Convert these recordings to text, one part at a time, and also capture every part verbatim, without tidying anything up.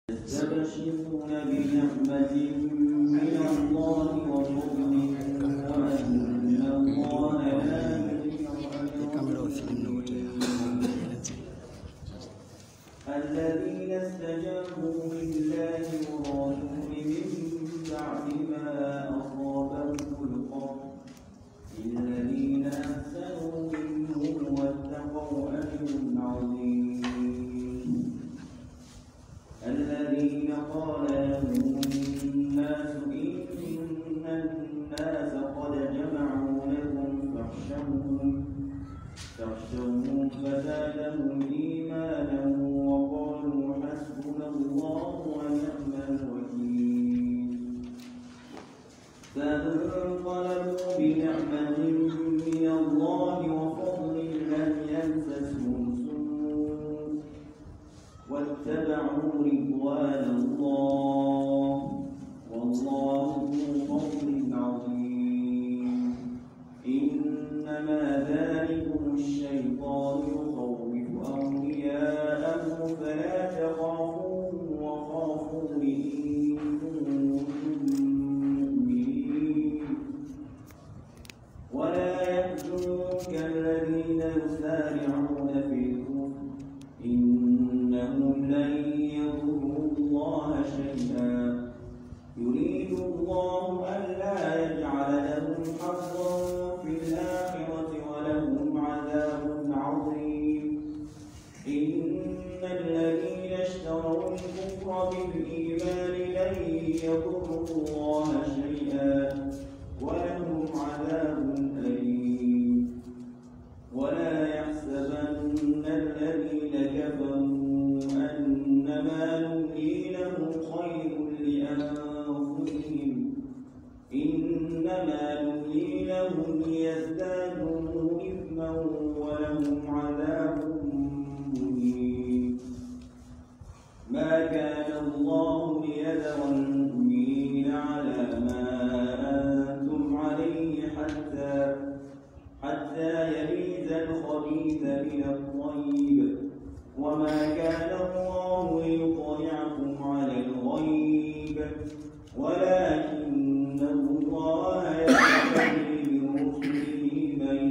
يستبشرون بنعمة من الله وفضل وأن الله لا الذين استجابوا لله ورسوله من بعد ما أصابهم القرح للذين أحسنوا منهم واتقوا أجر عظيم. الذين قال لهم الناس إن الناس قد جمعوا لكم فاخشوهم فاخشوهم فزادهم إيمانا وقالوا حسبنا الله ونعم الوكيل. فانقلبوا بنعمة من الله وفضل لم يمسسهم سوء واتبعوا رضوان الله والله ذو فضل عظيم. إنما ذلكم الشيطان يخوف أولياءه فلا تخافوهم وخافون إن كنتم مؤمنين. ولا يحزنك الذين يسارعون في الكفر إنهم لن يضروا الله شيئا يريد الله ألا يجعل لهم حظا في الآخرة ولهم عذاب عظيم. إن الذين اشتروا الكفر بالإيمان لن يضروا الله شيئا ولهم عذاب أليم. ولا يحسبن الذين كفروا أنما نملي لهم خير لأنفسهم إنما نملي لهم ليزدادوا إثما ولهم عذاب مهين. ما كان الله ليذر المؤمنين على ما أنتم عليه حتى حتى يميز الخبيث من الطيب وما كان الله ليطلعكم على الغيب ولكن الله يقتدي برسله من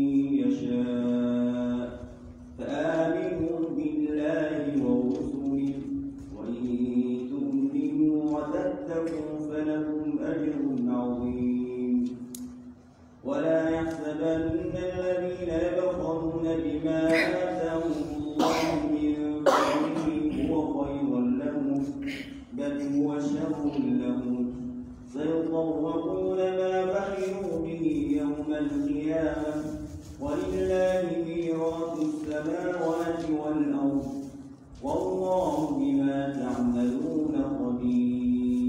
يشاء. فآمنوا بالله ورسله وإن تؤمنوا وتتقوا فلكم أجر عظيم. ولا يحسبن الذين يبخلون بما آتاهم الله من فضله هو خيرا لهم بل هو شر لهم سيطوقون ما بخلوا به يوم القيامة ولله ميراث السماوات والأرض والله بما تعملون خبير.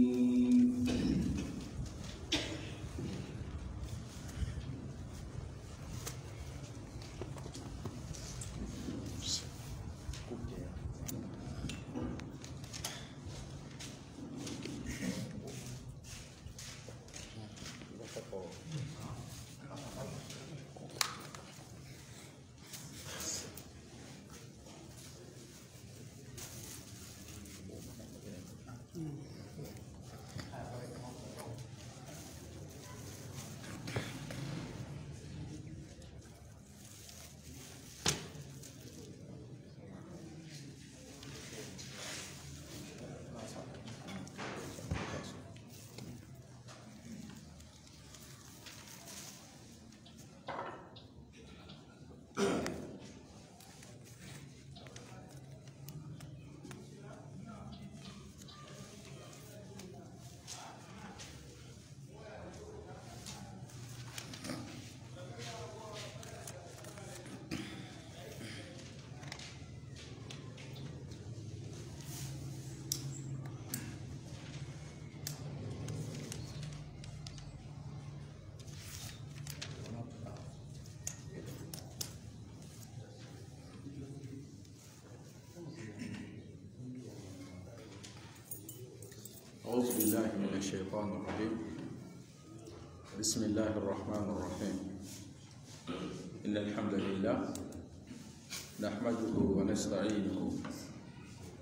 أعوذ بالله من الشيطان الرجيم. بسم الله الرحمن الرحيم. إن الحمد لله نحمده ونستعينه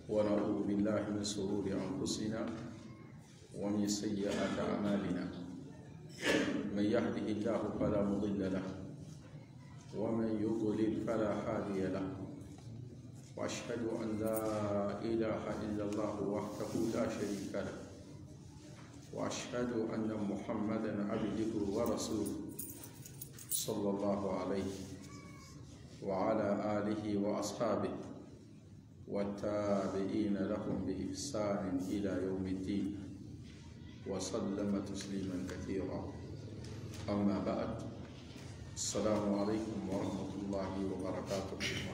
ونعوذ بالله من شرور أنفسنا ومن سيئات أعمالنا من يهده الله فلا مضل له ومن يضلل فلا هادي له وأشهد أن لا إله إلا الله وحده لا شريك له وأشهد أن محمدا عبده ورسوله صلى الله عليه وعلى آله وأصحابه والتابعين لهم بإحسان إلى يوم الدين وسلم تسليما كثيرا. أما بعد، السلام عليكم ورحمة الله وبركاته.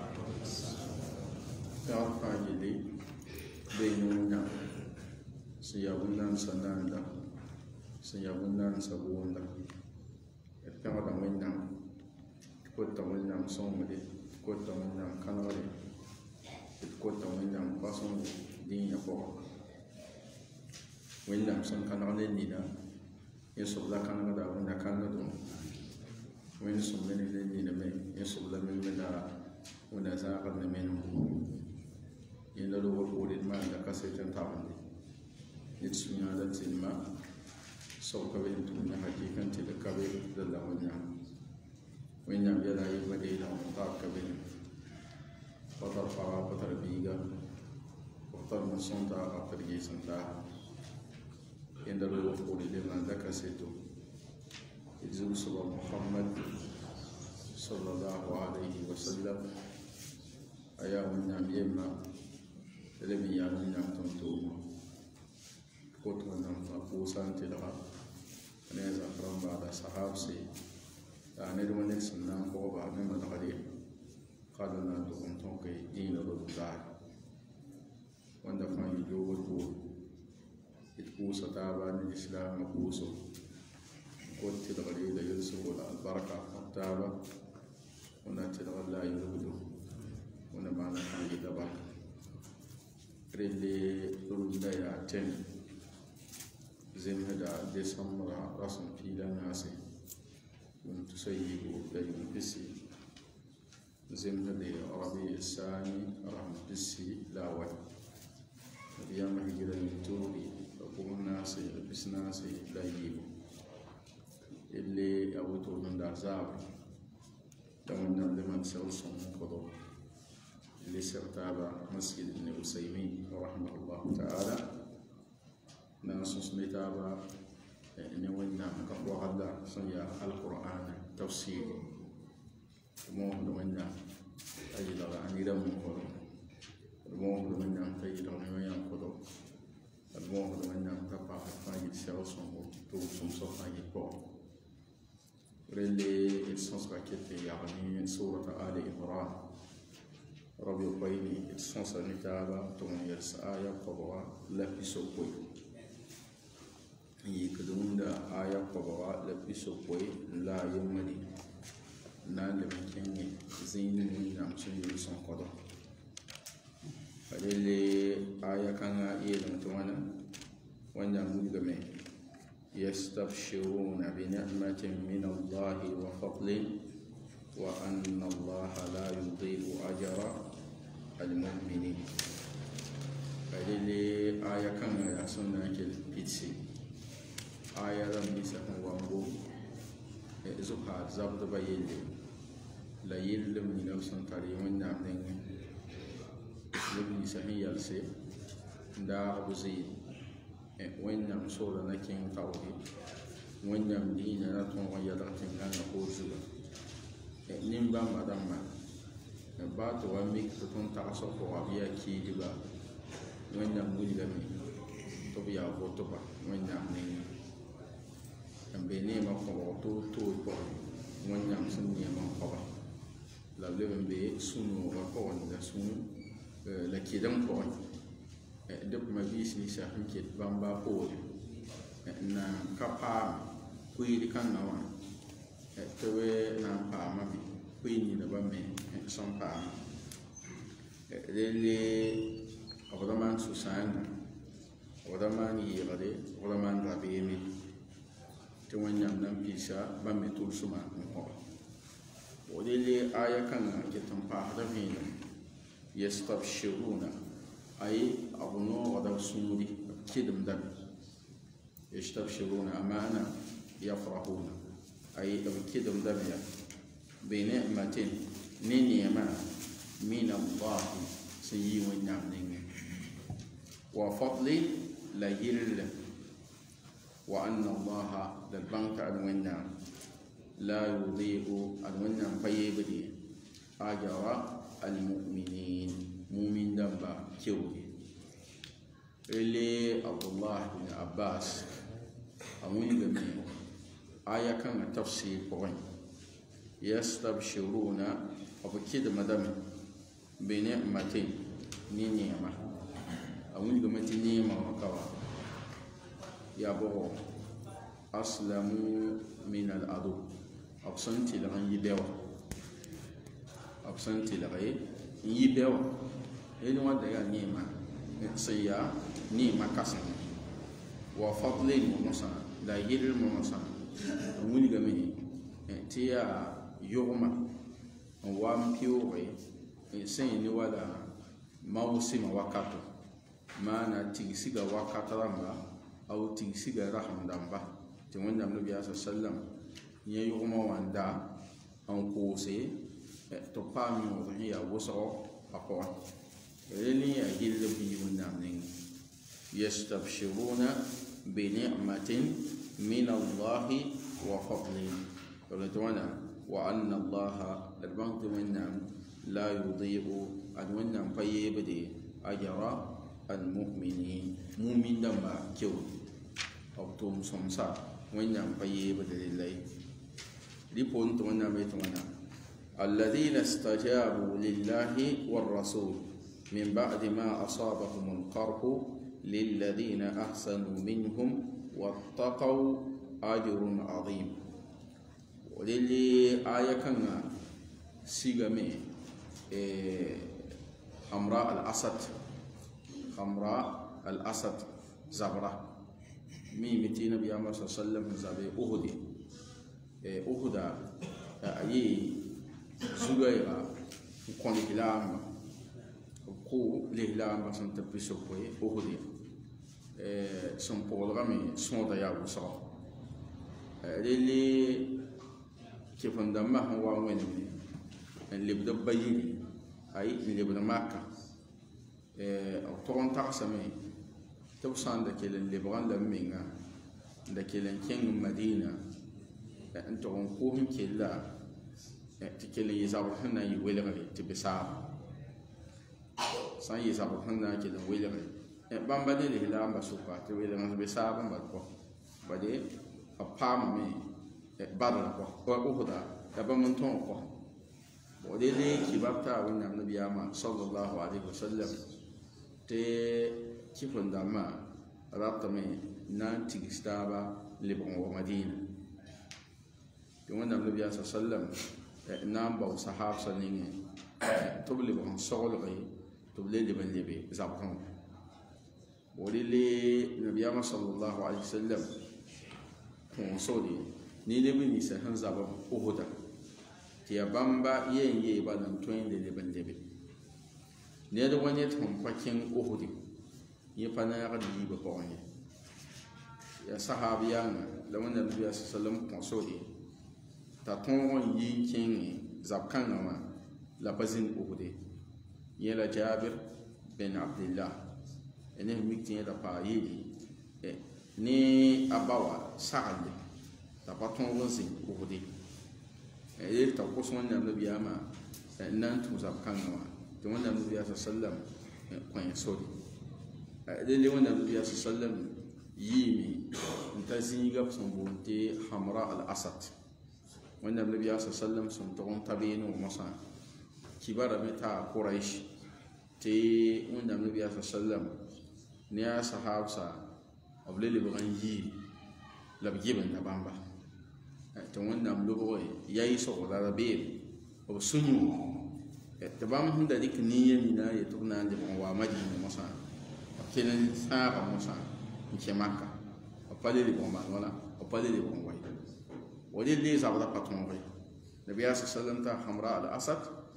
تعرف لي بيننا سيابنا سناندا سيابنا سبوندا كما دعونا كنت دعونا صومدي كنت دعونا كناري كنت دعونا قاسم دين يبوه وين سن كناري نيدا يسوع لا كناري دعونا كنادون وين سمعني نيدا مين يسوع لا من منا ونزاقنا منه يندلو وقولي ما عندك سيتم تعبني يتسمع لتسمع سوف بينتم حقيقة تلقبل دلا ونعم ونعم يلا يبدي لهم تاكبل فطر فرا فطر بيجا فطر مسنتا فطر جيسنتا يندلو وقولي لما عندك سيتم يزول صلى محمد صلى الله عليه وسلم أيام ونعم يما لم يعلم نعم تنتوما كتب نعم فقوسان تلغى نازع فرم بعد صحاب سي يعني دون نفس نعم فوق بعد من مدغري قالوا نعم تقوم تنقي دين الرجال واندفع يجوب الكور يتقوس تابع الإسلام مقوسه قلت تلغري ليلسه البركة تابع ونتلغى لا يرده ونمعنا حاجة دبا ريلي رولدا يا تن زمهدا ديسمبر رسم فيلا ناسي من تسيبو بين بسي زمهدا ربيع الثاني رحم بسي لاوي اليوم هجرة ينتوري أقوم ناسي بس ناسي لا يجيبو اللي أوتو من دازاب تمنى لمن سوسهم قدو اللي سرتابع مسجد ابن عثيمين رحمه الله تعالى ناس متابع نوينا كفوا الله صنيع القرآن تفسير مو نوينا أجل عن يدم قدو المو نوينا تجد نوينا قدو المو نوينا تبع فاجد سوسهم توسم صفا يبو رلي السنس كتير يعني سورة آل عمران ربي قويني السنس نتابع تون يرس آية قبوا لبسوا قوي يكدون دا آية قبوا لبسوا قوي لا يمدي نال مكيني زين من نامسون يرسون قدوا فللي آية كان يلم توانا وانا ملغمي يستبشرون بنعمة من الله وفضل وأن الله لا يضيع أجر المؤمنين. فللي آية كما يحسن البيتسي آية لم يسهم وانبو زبها زبط بيلي لا يلم من نفسه تريمون نعمين لم يسهم يلسي دا أبو زيد وين نعم سورة نكين توحيد وين نعم دينا نتون ويدرتين كان نقول زبا نمبا مدام بات واميك تكون تعصب وابيا كيدبا وين نعم ولغمي تبيا فوتوبا وين نعم نيني بيني ما قوتو توي وين نعم سني ما قبا لا لبن بي سنو وقوان دا سنو لكيدم قوان duk ma bis ni sa hinke bamba po na kapa kuiri kan na wa to we na pa ma bi kuini da ba me son pa le abadaman susan abadaman yi gade abadaman rabi mi to wanyam nan pisa ba me tul suma ko o le aya kan ke tampa da mi yastabshiruna أي أبنو غدا سمودي كدم دم يستبشرون أمانة يفرحون أي كدم دم بنعمة نعمة من الله سيئ ونعم وفضل لا يرل وأن الله للبنك الونعم لا يضيء الونعم فيبدي أجر المؤمنين مؤمن دمبا كيوي اللي عبد الله بن عباس أمين بمي آية كان تفسير قوي يستبشرون وبكيد مدام بنعمة نعمة أمين بمي نعمة وكوا يا بو أسلموا من العدو أبسنتي لغن يبيوا أبسنتي لغن يبيوا إنه وده يا نعمة سيا نعمة كسر وفضل المصنع لا يدر المصنع أمين بمي تيا يوم وام بيوري سين ولا موسم وقته ما نتيجة وقته رمى أو تيسيغا رحم دمبا تمون دم النبي صلى الله عليه وسلم يوم واندا أن كوسي تقامي وهي وسع أقوى اللي يجيل بيجون نامين يستبشرون بنعمة من الله وفضل ولتوانا وأن الله البنك والنعم لا يضيء الونعم فيبدي أجر المؤمنين مؤمن دمبا كيو أو توم سمسا وينام فيبدل الله لبون تونا بيتونا الذين استجابوا لله والرسول من بعد ما أصابهم القرح للذين أحسنوا منهم واتقوا أجر عظيم وللي آية كان سيغمي أمراء الأسد أمراء الأسد زبرة مي متي نبي محمد صلى الله عليه وسلم زبي أهدي أهدا أي زوجيرا كوني كلام كو لهلام بسم تبيسو كوي أهدي سم بول غمي سون ديا وصا للي كيف ندمه هو وين اللي بده بيجي أي اللي بده مكة أو تون تقسمي توصل دكيل اللي بغان لمينا دكيل كين مدينة أنتم كوهم كلا تكيل يزابهنا يولغلي تبصار سان يزابهنا كلا يولغلي بام بدي له لا مسوكا تولغنا تبصار بام بدكو بدي أبام مي بدر كو أخدا يبقى من تون كو ودي لي كبابتا وين النبي محمد صلى الله عليه وسلم te kifin dama rabta mai nan tigista ba libon wa madina yon wanda nabi sallam nan ba sahab sallinge to libon sawlqi to libon libe zabtan walili nabi sallallahu alaihi wasallam kon sodi ni libe ni sa han zabam uhuda ti bamba yen ye ba nan toyin de libon libe ne da wani tun kwakin uhudi ya fana ya gadi ba ko wani ya sahabiyan da wannan nabi sallallahu alaihi wasallam ta ton yi kin zabkan ma labazin uhudi ya la jabir bin abdullah ene mikin da fa yi ni abawa sa'ad ta paton wazin uhudi e ta ko son nabi ma nan tu zabkan ma to wannan nabi sallam kwan sodi dai wannan nabi sallam yimi ntazi gab son bonte hamra al asad wannan nabi sallam son ton tabino masa kibara meta quraish te wannan nabi sallam ne ya sahabsa ablele ban yi labgiban da bamba to wannan lobo yayi so da rabe o sunyu تبام هم ذلك نية منا يتوقنا عند موامدين مثلا كنا ساعة مثلا نشماكا أقبل لي بومان ولا أقبل لي بومان ودي اللي زابدا قطعون غي النبي صلى الله عليه وسلم تا حمراء الأسد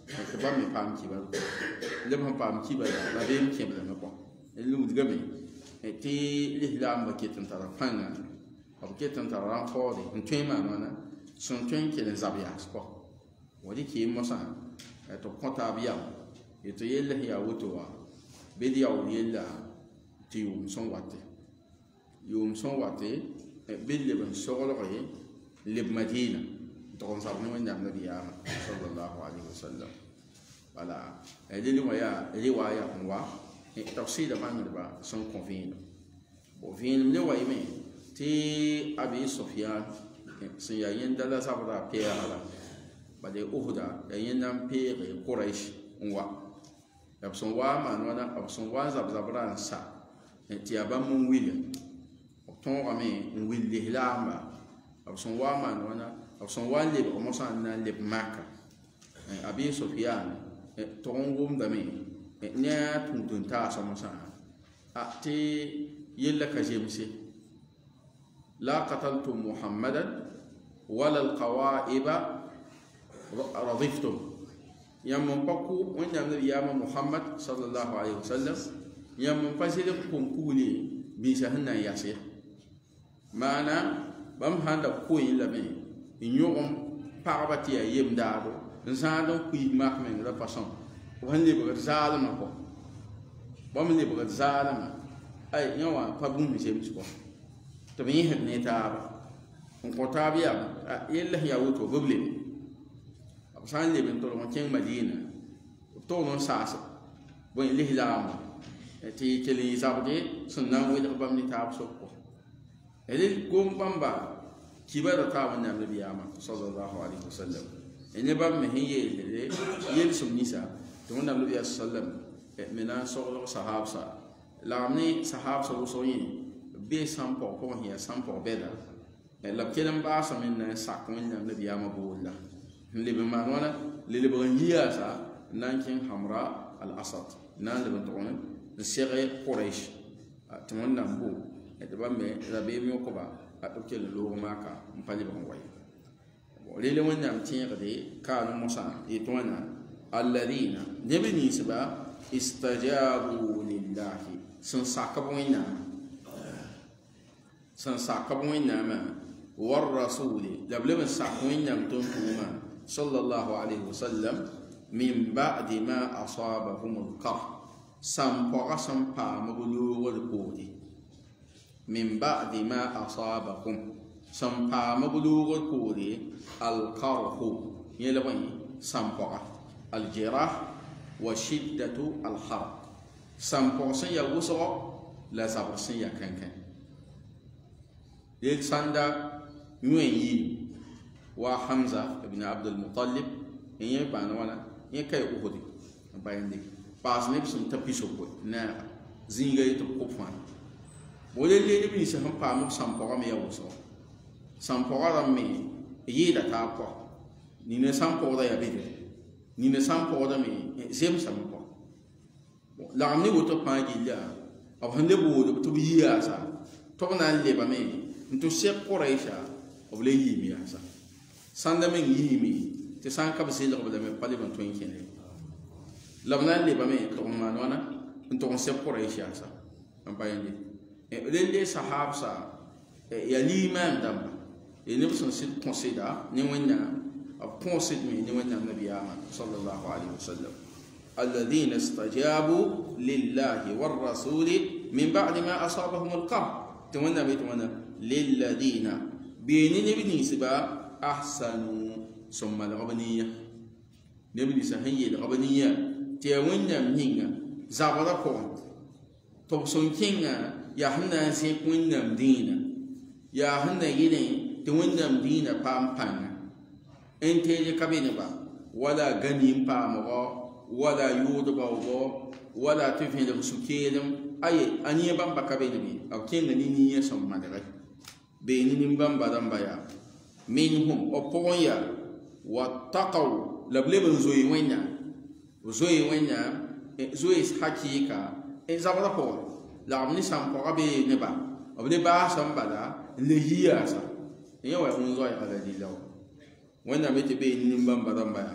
tɩ bãmb me paam kibar leb sẽn paam kibar la beem kẽblame kɔ lumdgame tɩ lislaamba ket n tara pãnga b ket n tara rãn-kaoode n tõe n maan wãna sẽn tõe n kell n zab yaas kɔ wa dɩ keem mosã tɩ b kõ taab yam tɩ yell sẽn yaa woto wa bɩ d yaool yella tɩ yʋʋm sẽn wate yʋʋm sẽn wate bɩ d leb n soglge leb madina tog n zab ne wẽnnaam nabiyaamã sallallahu alaihi wasallam wala dẽnd wã yaa riwaaya n wa tafsɩɩda bãngdba sẽn kõ vẽenem vẽenem le wayme tɩ abi sofyan sẽn yaa yẽnda la zabda a pɛɛga la bade uhda yaa yẽnda n peege quraish n wa b sẽn wa n maan wãna b sẽn wa n zab-zabrã n sa tɩ yaa bãmb n wil b tõogame n wil lislaamba b sẽn wa n maan wãna b sẽn wa n lebg mosã n na n leb maka abi sofyan tog n wʋmdame ne a tũud-n-taasã mosã tɩ yella ka zemse la qataltum muhammadan wala alqawaiba radiftum yãmb n pa kʋ wẽnnaam nabiyaamã muhammad sallallahu alaihi wasallam yãmb n pa zɩd n kõn kugle biisã sẽn na n yas ye maana bãmb sãn da koe lame n yõgem pagba tɩ yaa yem daado n zãad n kuiis mak meng ra pa sõm b sẽn lebgd zaalmã kɔ bãmb lebgd zaalmã ay yã wã pa bũmb zems kɔ tɩ b yẽsd ne taaba n kõ taab yam yell sẽn yaa woto b b lebe b sã n leb n tolg n kẽng madina b togd n saas bõe lislaamã tɩ y kell n zabde sẽn na n welg bãmb ne taab sok kɔ rel gom bãmba kibara taa wẽnnaam nabiyaamã sallallahu alaihi wasallam ne bãmb me sẽn yeelde yel-sẽm ninsã tɩ wẽnnaam nabiyaa sallam me na n soglg sahabsa lagm ne sahabsa wʋsg yẽ bee sãn pʋg pʋgẽ sẽn yaa sãn pʋg bɛda la b kell n baasame n na n sak wẽnnaam nabiyaamã boolla n leb n maan wãna le lebg n yiyaasa n na n kẽng hamra al asad n na n leb n tʋg n seg quraish tɩ wẽnnaam bo tɩ bãmb me rabeem yõkba b kell n loog maaka n pa lebg n wa ye rel wẽnnaam tẽegde kaalem mosã yetɩ wãna alladina neb ninsba istajabu lillahi sẽn sakb wẽnnaamã sẽn sakb wẽnnaamã warrasuli la b leb n sak wẽnnaam tʋm-tʋʋmã sallallahu alaihi wasallam min ba'di ma asabahum alqarh sãn pɔga sẽn paamb loogd poore min ba'di ma asabahum sẽn paamb loogd poore alqarhu yẽl bõe sãn pɔga aljirah wa shiddatu alharq sãn pɔg sẽn yaa wʋsgɔ la zabg sẽn yaa kãn-kãn yel sãnda yõe yɩɩm wa hamza ibn abdulmutalib n yẽ bãan wãna yẽ ka y uhde n pa yẽnde paas neb sẽn ta pisokwe naaga zĩiga ye tɩ b kʋ fãa bole le neb ninsã sẽn paam b sãn pɔgame yaa wʋsgɔ sãn pɔga rãmb me yɩɩda taab kɔ nina sãn pɔgda yaa bedre nina sãn pɔgdame zemsame kɔ lagm ne woto pãa gilla b sẽn le boodb tɩ b yi yaasa tɩ b na n lebame n tɩ sek quraiša b le yiim yaasa sãnda meng yiime tɩ sã n ka b zɩlg b lame pa leb n tõe n kẽne la b na n lebame tɩg n maan wãna n tʋg n sek quraish yaasa n pa yẽnde rel le sahabsa yaa liimaan dãmba y neb sẽn sɩd kõsɩda ne wẽnnaam b kõsdme ne wẽnnaam nabiyaamã sallallahu alaihi wasallam alladina istajabu lillahi warrasuli min ba'di ma asabahum alqarh tɩ wẽnnaam yetɩ wãna lilladina beene neb ninsba ahsanu sẽn malg b nia neb ninsã sẽn yeelg b nia tɩ yaa wẽnnaam yĩnga zabra pʋgẽ tɩ b sẽn kẽnga yaa sẽn na n zẽk wẽnnaam dĩinã yaa sẽn na yɩlẽ tɩ wẽnnaam dĩinã paam pãnga n teele ka be neba wala ganim paamgɔ wala yʋʋd baoogɔ wala tɩ vẽlg sũ-keelem aye a nia bãmba ka be nebe b kẽnga ne nia sẽn malge beene nin-bãmba rãmba yaa minhum b pʋgẽ yaa wattaqaw la b leb n zoe wẽnnaam b zoe wẽnnaam zoe hakɩɩka n zabra pʋgẽ lagm ne sãn pʋga be neba b le baasa n bala n le yi yaasa yẽ wa n zoɛɛga la dɩla wa wẽnnaam yetɩ bee nin-bãmba rãmba yaa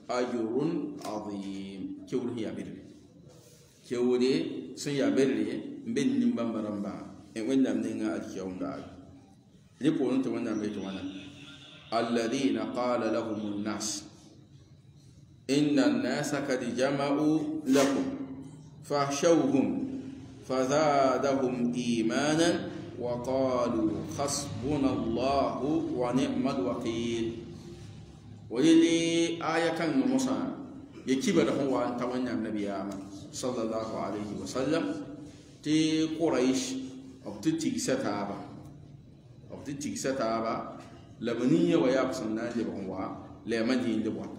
ajrun azim kewr ya birri kewre sun ya birri ben nim bambaramba e wonnam ninga alkiyawda ripon to wonnam be to wana alladhina qala lahum an-nas inna an-nasa qad jama'u lakum fahshawhum fazadahum imanan wa qalu hasbunallahu wa ni'mal wakeel walili aya kan musa yakiba da huwa tawanya nabiyama sallallahu alaihi wasallam ti quraish abtuti sataba abtuti sataba labaniya wa yabsanna li huwa la madin li wata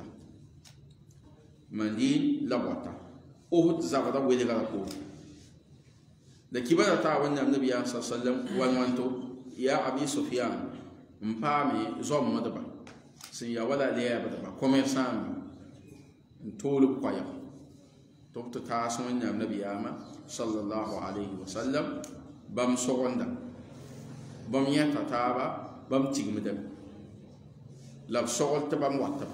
madin la wata uhud zabada wele ga ko da kibara ta wannan nabiyama sallallahu alaihi wasallam wan wanto ya abi sufyan mpami zom madaba sin ya wala liya ba ba commerçant ntolu kwaya to to ta son nyam nabiyama sallallahu alaihi wasallam bam sogonda bam yata taba bam tigmida la sogol ta bam watta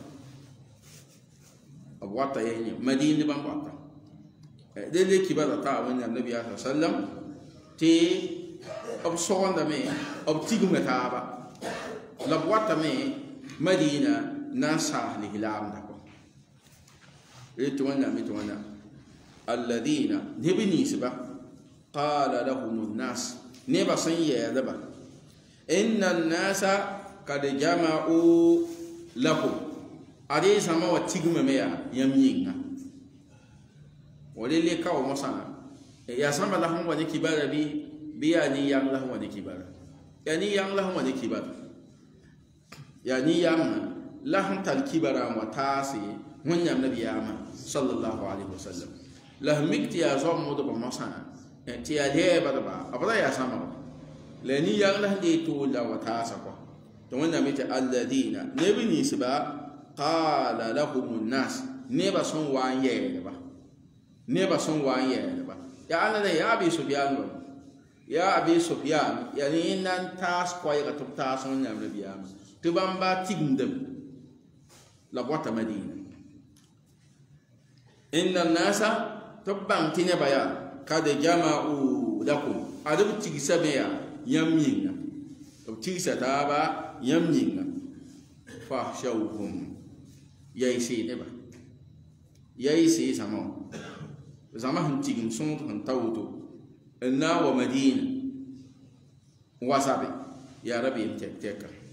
ab watta yeni madina bam watta de le kibara ta wannan nabiyama sallam ti ab sogonda me ab tigmida taba la watta me Madina nasa lihilam dako itu wana mitu wana alladhina nibni siba qala lahum an-nas niba sanya daba inna an-nasa qad jama'u lakum ade sama wa tigma meya yamyinga walile kaw masana ya sama lahum wa kibara bi biyani yang lahum wa kibara yani yang lahum wa kibara يعني يامنا لهم تالكبرا وتاسي من يام نبي ياما صلى الله عليه وسلم لهم مكتيا زوم مدب مصانا تيا ليه بدبا أبدا يا سامر لأني يام لهم دي تولا وتاسكوا تمنى ميت الذين نبني سبا قال لهم الناس نبا سون وان يلبا نبا سون وان يلبا يا أنا يا أبي سفيان يا أبي سفيان يعني إن تاس كوي كتب تاس من يام نبي ياما تبامبا تيغندم لبوتا مدينة إن الناس تبام تنبايا قد جمعوا لكم أدب تيغسا بيا يمينا أو تيغسا تابا يمينا فاحشوهم يايسي نبا يايسي سمو زمان تيغم سنت هنتاوتو إنا ومدينة واسابي يا ربي انتك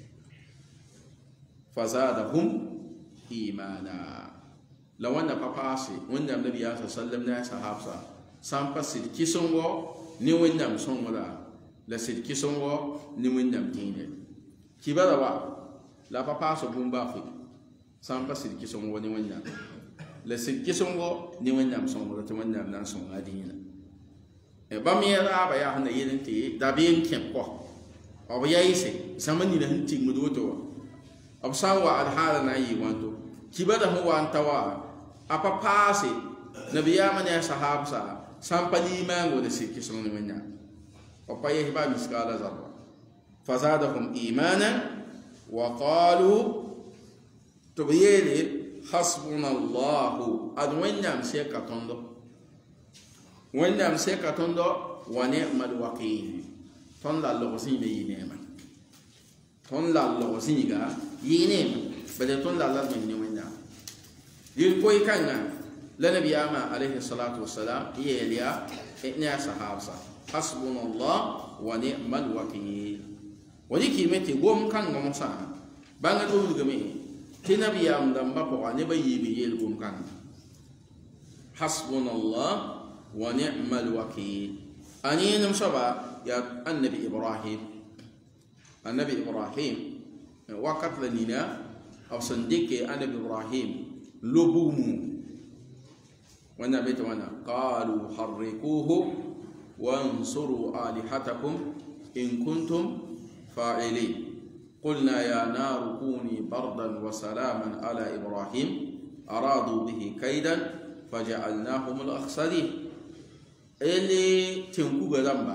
فزادهم إيمانا لو أن باباسي وأن النبي صلى الله عليه وسلم صحابة سامبا سيد كيسونغو ني وينام سونغولا لا سيد كيسونغو ني وينام دينه كيبالا وا لا باباسو بومبافي سامبا سيد كيسونغو ني وينام لا سيد كيسونغو ني وينام سونغولا تو وينام نان سونغا دينه e bamiera ba ya hana yelenti dabien kempo o yaise samani na hinti mudoto absawa alhala na yi wanto kibada ho wantawa apa pase nabiyama ne sahabsa sampali mango de sikki sono menya o paye hiba miskala zarra fazadahum imanan wa qalu tubiyeli hasbunallahu adwanyam sekatondo wanyam sekatondo wa ni'mal wakeel ton la lo sin be yinema ton la lo singa yine bade ton la la min wenda yil koy kanga la nabiyama alayhi salatu wassalam yeliya inna sahabsa hasbunallah wa ni'mal wakeel wani kimeti gom kanga musa banga do game ti nabiyam dam ba ko ne bayi bi yel gom kanga hasbunallah wa ni'mal wakeel ani nam saba ya annabi ibrahim annabi ibrahim وقت لنا أو صنديق أنا بإبراهيم لبومو وانا بيت وانا قالوا حرقوه وانصروا آلهتكم إن كنتم فاعلين قلنا يا نار كوني بردا وسلاما على إبراهيم أرادوا به كيدا فجعلناهم الأخسرين اللي تنكو بلنبا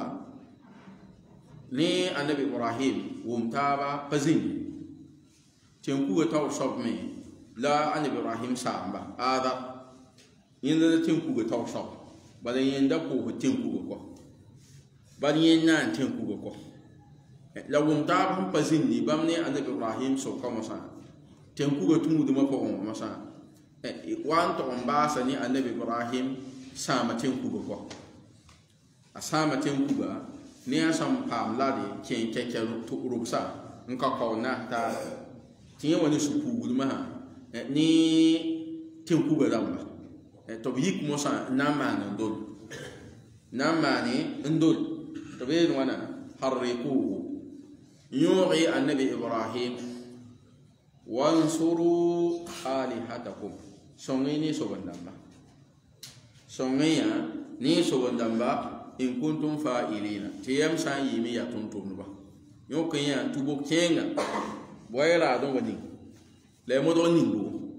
ni annabi ibrahim wumtaba pazin tenku taw sobme la anabi ibrahim samba ada yẽnda tẽn kuga tao sõg bala yẽnda koos tẽn kuga kɔ bal yẽn na n tẽn kuga kɔ la wʋm-taab sẽn pa zĩndi bãmb ne anabi ibrahim soka mosã tẽn kuga tũudmã pʋgẽ wã mosã wa n tog n baasa ne anabi ibrahim sãama tẽn kuga kɔ a sãama tẽn kuga ne a sẽn paam la de kẽ kɛkɛ rʋgsa n ka kao naas taara tɩ yẽ wa ne su-puugdmã sã ne tẽn kuga rãmba tɩ b yik mosã n na n maan n dol na n maane n dol tɩ b yeel wãna harrikuuhu yõoge annabi ibrahim wansuru alihatakum sõng-y ne soben-dãmba sõng-y yã ne soben-dãmba in kuntum fa'ilina tɩ yam sã n yɩɩme yaa tʋm-tʋmdba yõk n yã tʋbg kẽenga bɩ wa y raadẽ wa ning la y modg ningo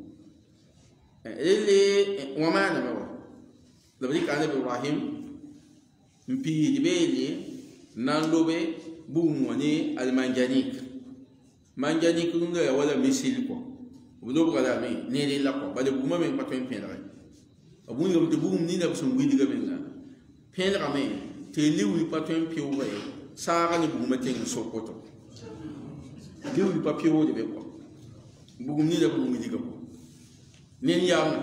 rele wã maaneme wa la b rɩka anabi ibrahim n piisd beelle n na n lobe bugum wã ne almanjanik manjanik rũndã ya wala misil kɔ b lobga lame ne rella kɔ bala bugumã meng pa tõe n pẽdge b wingame tɩ bugum nina b sẽn wilga menga pẽlgame tɩ y liwi pa tõe n pɩʋʋga ye saaga ne bugumã teng n sok woto liwi pa pɩʋʋde be kɔ bugum nina b sẽn wilga kɔ nin-yamã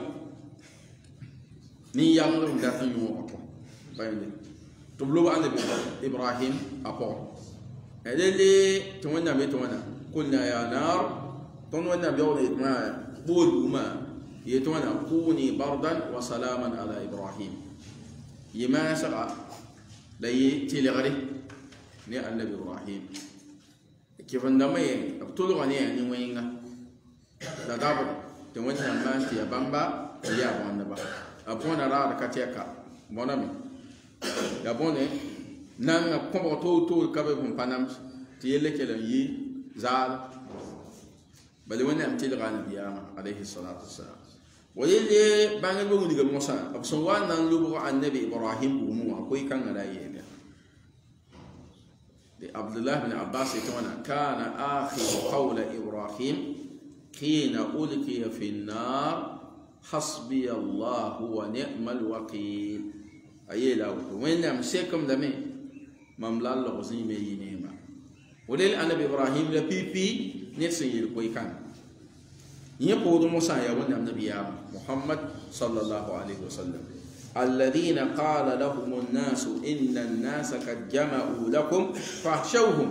nin-yamr n dat n yõoga kɔ bãende tɩ b lob anabi ibrahim a pʋgẽ rele tɩ wẽnnaam ye tɩ wãna قلنا يا نار طنونا بيوضي ما قول ما يتوانا كوني بردا وسلاما على إبراهيم يما سقع لي تلغري ني النبي إبراهيم كيف عندما يقتلوا غني يعني وين لا دابر توانا ما تيا بامبا يا بانبا أبونا رار كاتيكا بونامي يا بوني نان كم تو تو كابي بمبانام تيلك يلي زال بل وين أمتي لغان القيامة عليه الصلاة والسلام وللي بان البوم دي موسى أبصوان نلوبو عن النبي إبراهيم بومو كوي كان لا يين عبد الله بن عباس يتوانا كان آخر قول إبراهيم حين ألقي في النار حسبي الله ونعم الوكيل أيلا وين أمسيكم دمي مملا لغزيم ينيما ولل النبي ابراهيم لا بيبي نسي الكوي كان يقول موسى يا ولد النبي محمد صلى الله عليه وسلم الذين قال لهم الناس ان الناس قد جمعوا لكم فاخشوهم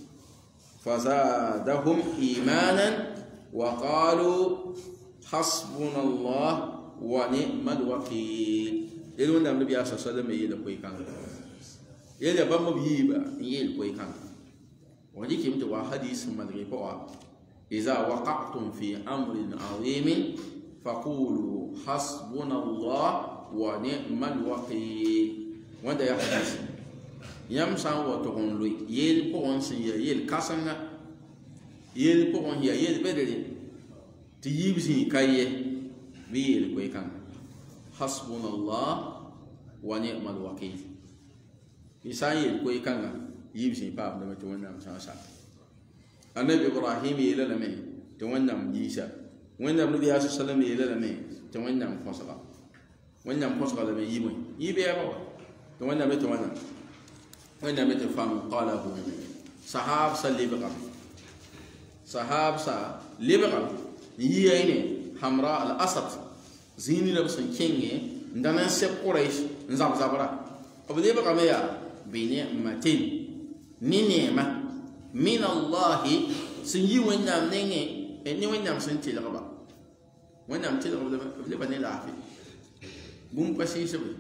فزادهم ايمانا وقالوا حسبنا الله ونعم الوكيل يقول النبي صلى الله عليه وسلم يلا كوي كان يلا بام بيبا يلا كوي كان ولكن توا حديث مدري بوا إذا وقعتم في أمر عظيم فقولوا حسبنا الله ونعم الوكيل وده يا حديث يمسا وتقول لي يل بون سي يل كاسنا يل بون هي يل بدري تيبسي كاي بيل كوي كان حسبنا الله ونعم الوكيل يسايل كوي كان يبسي باب لما تونا مساسا النبي ابراهيم يلا لمن تونا مجيسا وين النبي صلى الله عليه وسلم يلا لمن تونا مفصلا وين مفصلا لمن يبوي يبي ابا تونا بتونا وين بتفهم قال ابو صحاب صلي بقى صحاب صا لبقى ييني حمراء الاسد زيني لبسن كيني ندنا سب قريش نزاب زابرا ابو لبقى ميا بنعمتين نينما من الله سنجي وينام نيني اني وينام سنتي لغبا وينام تي لغبا لبني لافي بوم بسي سبي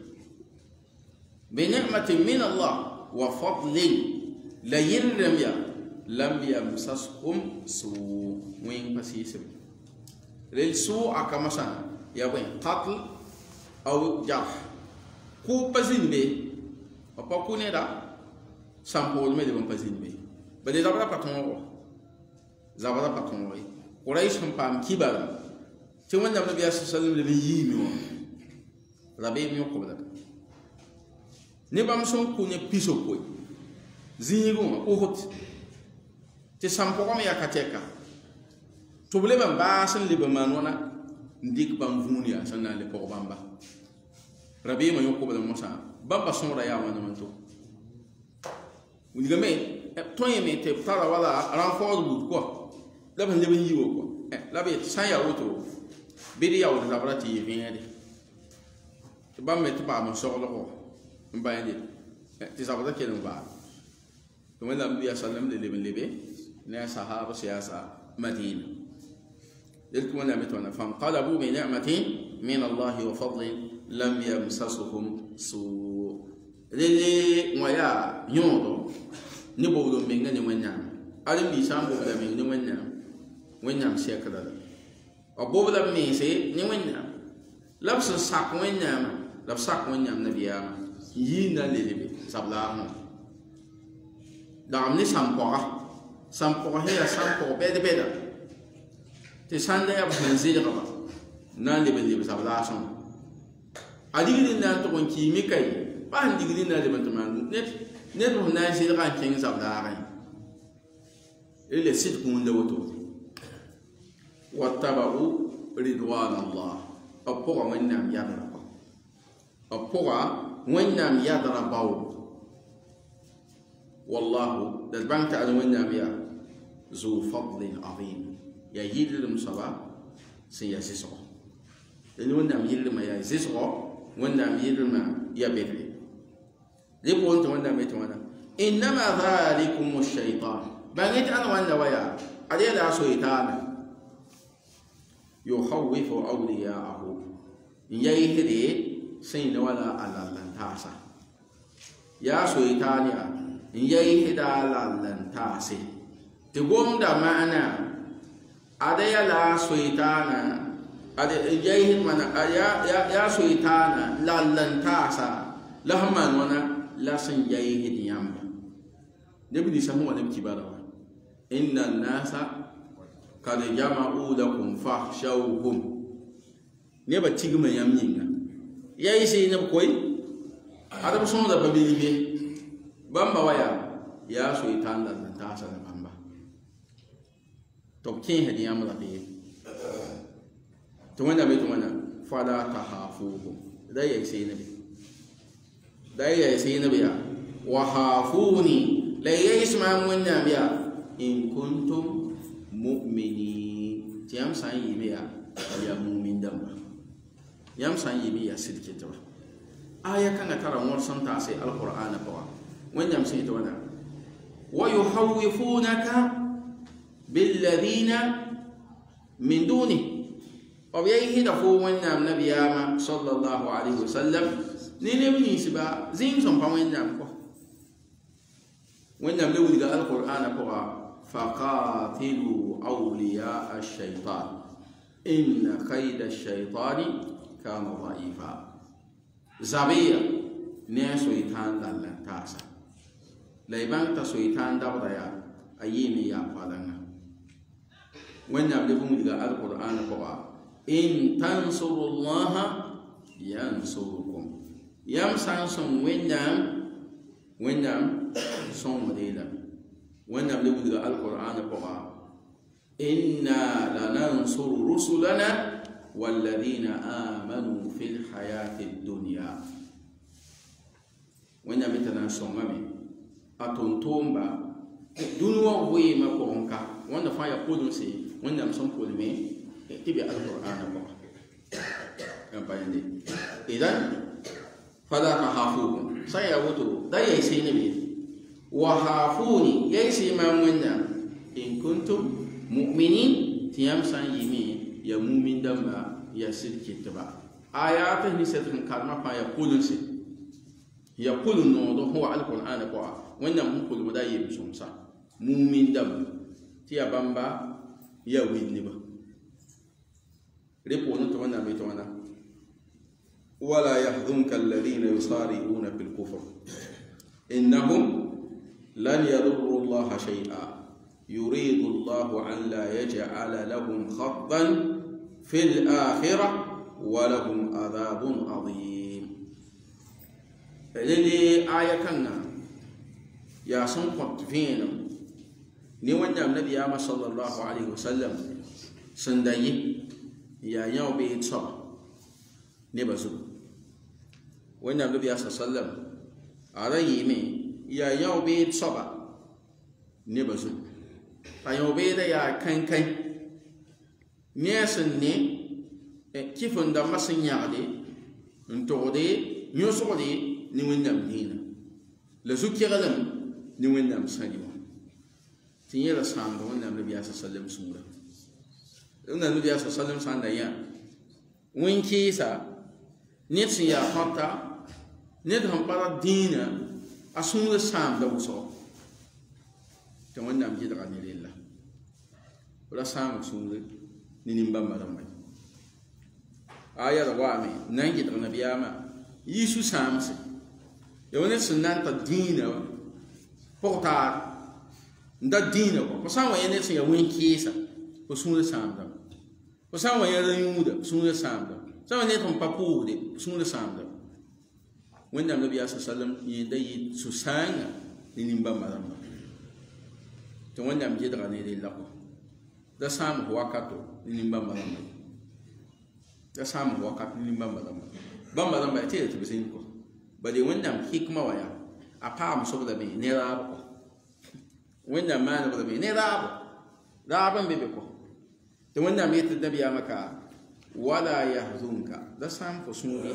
بنعمة من الله وفضل لا يرم يا لم يمسسهم سوء وين بسي سبي للسوء كما يا وين قتل او جرح كو بزين بي وبكوني دا سامبول مي دبن بزين بي بدي زبرا باتون زبرا باتون وي قريش هم بام كيبر تي وين النبي صلى الله عليه وسلم لبي يمي ربي مي قبل ni bam son ko ne piso koy zinyigo o hot te sampo ko ya kateka to bele ban basin le ban manona ndik ban vunia sanna le ko bamba rabi ma yoko bele mosa bamba sonra ya wana manto wuni game to yeme te tara wala renfort bu ko la ban le ban yiwo ko la be san ya woto bidi ya wala brati yene de bamba te ba ma soklo ko mbayande ti sabata kelen ba to wala nabi sallam le le lebe na sahaba siyasa madina لكم أنا متونا فانقلبوا بنعمة من الله وفضل لم يمسسهم سوء للي ويا يوضو نبولو من غني ونعم ألم بيسام بوبلا من غني ونعم ونعم سيكلا وبوبلا من سي نونعم لبس ساق ونعم لبس ساق ونعم نبيام ينا للي سبلاهم دعمني سامبوغا سامبوغا هي سامبوغا بيد بيد te sanda ya ban zilga ba nan le bele ba la son adigin nan to kon ki mi kai ba adigin nan le ban to man net net ho nan zilga kin sa la rai ile sit kun da wato wattaba'u ridwan Allah apoga wannan ya dara ba apoga wannan ya dara ba wallahu da banka an wannan ya zu fadlin azim ya yidlum saba sin ya siso ni wanda am yidlum ya siso wanda am yidlum ya bedri lipo wanda wanda mai tawanda inma dhalikum ash-shaytan bangit an wanda waya ade da shaytan yukhawwifu awliya'ahu yayi hede sin da wala alallantasa ya shaytan ya yayi heda alallantase te gonda ma'ana ada ya la shaytana ada yayi mana ya ya shaytana lallantasa lahman wana la san yayi hidiyamba nabi di samu wala kibara inna an-nasa kad jama'u lakum fakhshawhum ne ba tigma yamninga yayi sai ne koy ada son da babilibe bamba waya ya shaytan lallantasa na bamba to kin hadi amla be to wanda be to wanda fala tahafuhu da yayi sai nabi da yayi sai nabi ya wa hafuni la yasma mun nabiya in kuntum mu'minin tiyam san yi ya ya mu'min damba yam san yi ya sidke to aya kan tara war san ta sai alqur'ana ba wannan sai to wanda wa yuhawwifunaka بالذين من دونه وبيه دفو ونعم نبي صلى الله عليه وسلم نلمني سبا زين سنفا ونعم ونعم لو لقى القرآن قرأ فقاتلوا أولياء الشيطان إن كيد الشيطان كان ضعيفا زبير ناس شيطان لن تاسا ليبان تشيطان دبريا أيمي يا فلنا وين يبلغون إلى القرآن قرآن إن تنصروا الله ينصركم يم سانسون وين يم وين يم سون مديلا وين يبلغون إلى القرآن قرآن إنا لننصر رسلنا والذين آمنوا في الحياة الدنيا وين يبتنا سون مامي أتونتومبا دنوا ويما كونكا وين فايا كودنسي wanda musan kulme tibi alqur'ana ba kan bayani idan fala tahafu sai ya wuto da yayi sai nabi wa hafuni yayi sai ma wanda in kuntum mu'minin tiyam san yimi ya mu'min damba ya sirki tiba ayatan ni satun kalma fa ya kulunsi ya kulun no do huwa alqur'ana ba wanda mun kulmu da yi bisumsa mu'min damba tiya bamba ya winni ba repo no to wana be to wana wala yahzunka alladhina yusari'una fil kufr innahum lan yadurru Allah shay'a yuridu Allah an la yaj'ala lahum khattan fil akhirah wa lahum adhabun adhim lele aya kanna ya sun kwatfina ni wanda annabi ya sallallahu alaihi wasallam سندي يا يوم بيتصاب نبزو وين النبي صلى الله عليه وسلم على يمين يا يوم بيتصاب نبزو فيوم بيدا يا كن كن نيسني كيف ندم سنيادي نتودي نيوسودي نوين دمدينا لزوكي غلم نوين دم سنيما تيجي لسان وين النبي صلى الله عليه وسلم سورة وين النبي صلى الله عليه وسلم سان ديا وين كيسا نيت يا حتى نيت هم برا دينا أسون لسان دوسو تمن دم جد غني لله ولا سان سورة نيمبا مرمي آية روامي نجد النبي أما يسوع سامس يوم نسنان تدينا بقطع ندا دينا وسام وين نسيا وين كيسا وسون سامدا وسام وين يودا سون سامدا سام وين تم بابودي سون سامدا وين النبي صلى الله عليه وسلم يدي سوسان نيمبا مرمي تمن دم جد غني لله da sam wakato ni mbamba lamba da sam wakato ni mbamba lamba bamba lamba te te bisin ko bade wanda hikma waya apam so da me ne rabo wanda ma na da me ne rabo raban bebe ko to wanda me te da biya maka wala yahzunka da sam ko sunni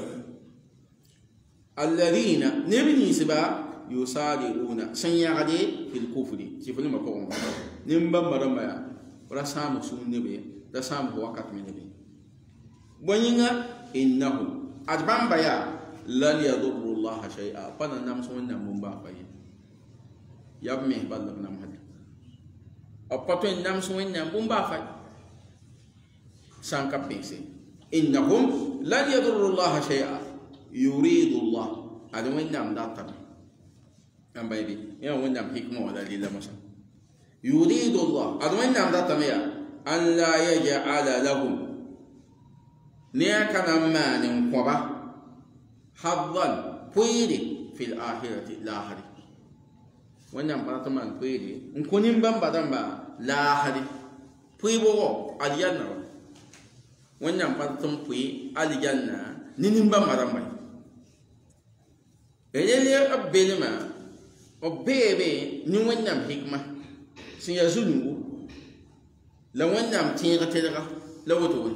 alladhina nabni siba yusari'una san yagade fil kufri kifuni mako ni mbamba lamba ya wala samu sunne be da samu wakat min be boyinga innahu adbamba ya lan yadurru Allah shay'a fana nam sunna mun ba fayi yab me ballam nam hadi apato nam sunna mun ba fayi sanka pense innahum lan yadurru Allah shay'a yuridu Allah adu nam datam amba bi ya wonnam hikma wala lila masa يريد الله أدوين نعم ذات ميا أن لا يجعل لهم نيكا نمان قبا حظا بويري في الآخرة الآخرة وين نعم براتمان بويري نكونين بام بدام با الآخرة بوي بوغو الجنة وين نعم براتم بوي الجنة نين بام بدام با إلي أبيني ما أبيبي نوين نعم حكمة سيا زلمو لو أنهم تيغا تلغا لو تقول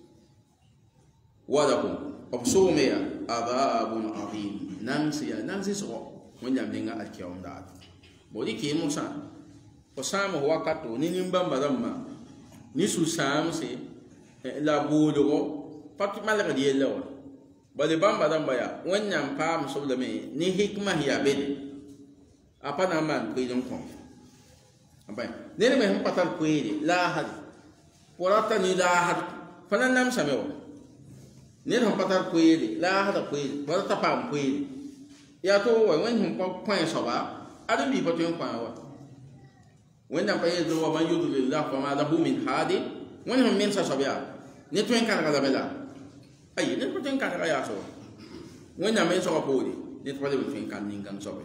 ولكم أبصوميا عذاب عظيم نانسيا نانسي سو وأنهم لنغا الكيوم داد بودي كي موسى وسام هو كاتو نينبام بدما نيسو سامسي لا بودو فاتي مالك دي لو بل بام بدم بيا وأنهم قام سولمي ني حكمة هي بين أبانا مان كيدون كون Abai, nene me hum patal puede la had. Porata ni la had. Fana nam sameo. Nene hum patal puede la had puede. Porata pam puede. Ya to wa wen hum point soba. Adu bi pato yon kwa wa. Wen nam paye do wa man yudu lillah fa ma lahu min hadi. Wen hum men sa sobia. Ne to en kan ka bela. Ay, ne to en kan ka ya so. Wen nam men so ko puede. Ne to pale bi fin kan ning kan sobe.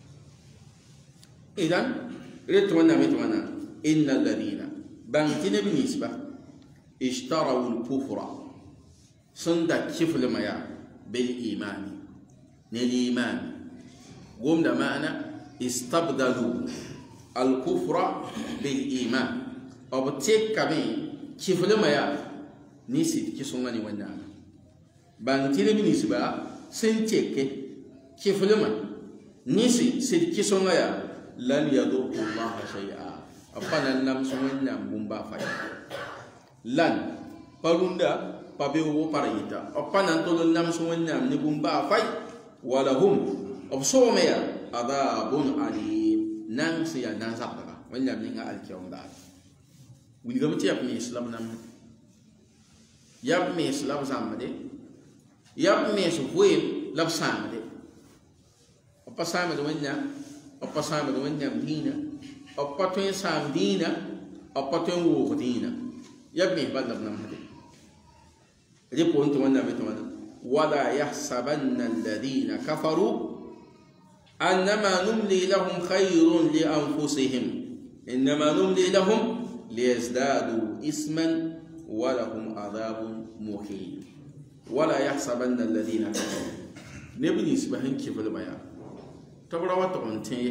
Idan رتوانا متوانا إن الذين بانتنا بالنسبة اشتروا الكفر صندق شفل ميا بالإيمان نالإيمان قمنا معنا استبدلوا الكفر بالإيمان أبتك كمين شفل ميا نسيت كسونغاني ونانا بانتنا بالنسبة سنتك شفل ميا نسيت كسونغايا لن يضر الله شيئا أفنى نام سوين نام بومبا فاي لن فلوندا فبيو باريتا أفنى تول نام سوين نام نبومبا فاي ولهم أبصوميا عذاب أليم نام سيا نام زبرا وين نام نيجا الكيوم دار ويجمع تياب مي إسلام نام ياب مي إسلام زامدي ياب مي سوين لب سامدي أبا سامدي وين نام apa sama do wanyam dina apa to sam dina apa to wo dina yabmi badab nam hadi je ponto wanda beto wanda wala yahsabanna alladhina kafaru annama numli lahum khayrun li anfusihim innama numli lahum liyazdadu isman ولهم عذاب مهين ولا يحسبن الذين كفروا نبني سبحان كفر بيا تبرا وتونتي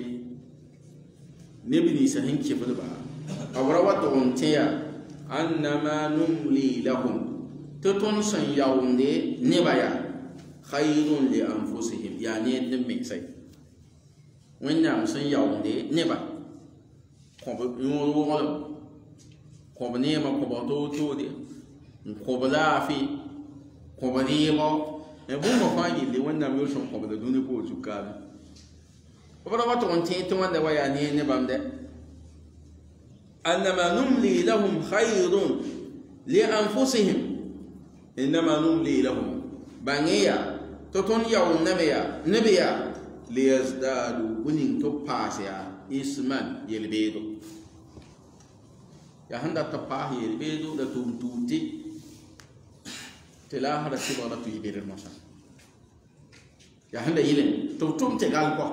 نبني سبحان كفر بيا أبرا وتونتي أنما نملي لهم تتونسن يوندي نبايا خير لأنفسهم يعني نمي سي وين نام سن يوندي نبا كوب يورو كوب نيما كوب تو تو دي كوب لافي كوب نيما بوم فاجي اللي وين نام يوشون كوب دوني بو زكال وبرا وتونتي تو وين دوايا ني نبام ده أنما نملي لهم خير لأنفسهم إنما نملي لهم بانيا تتون يوم نبيا نبيا ليزدادوا ونين تباسيا اسمان يلبيدو يا هندا تباه يلبيدو دا توم توتي تلا هذا سبارة تيبير المسا يا هندا يلين توم توم تقالكوا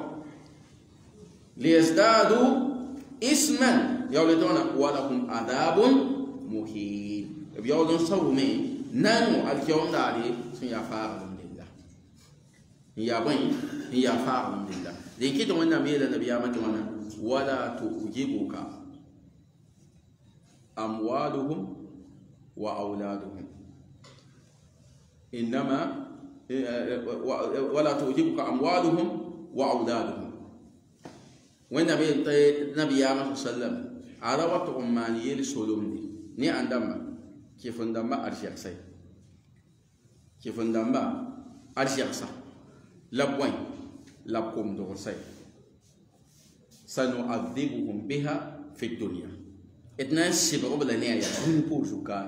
ليزدادوا اسمان يولدون ولهم عذاب مهين يولدون صومي نانو الكيوم داري سنيا فاغلم لله يا بين يا فاغلم لله لكن كده وانا ميلا النبي امك وانا ولا تعجبك اموالهم واولادهم انما ولا تعجبك اموالهم واولادهم والنبي النبي امك صلى الله عليه وسلم عرفت امانيه لسولومني ني عندما كيف ندما ارشيك سي كيف ندما ارشيك سا لبوين لبكم دور سي سنعذبهم بها في الدنيا اتنا سيبرو بلانيا يا بوجوكا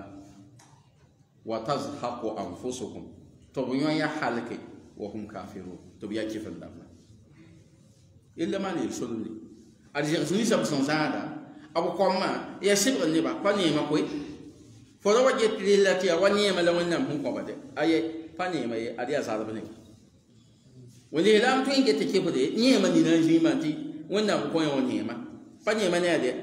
وتزهق انفسكم تبيون يا حالك وهم كافرون تبيا كيف ندما الا ما لي سولوني ارشيك سني سبسون زادا ابو كوما يا سيبر نيبا باني ما كوي فلو وجدت للتي ونيما لو انهم هم قبضه اي فاني ما ادي ازال بني ولي لام توين جت كيف دي نيما دي نجي مانتي وانهم كوي ونيما فاني ما نادي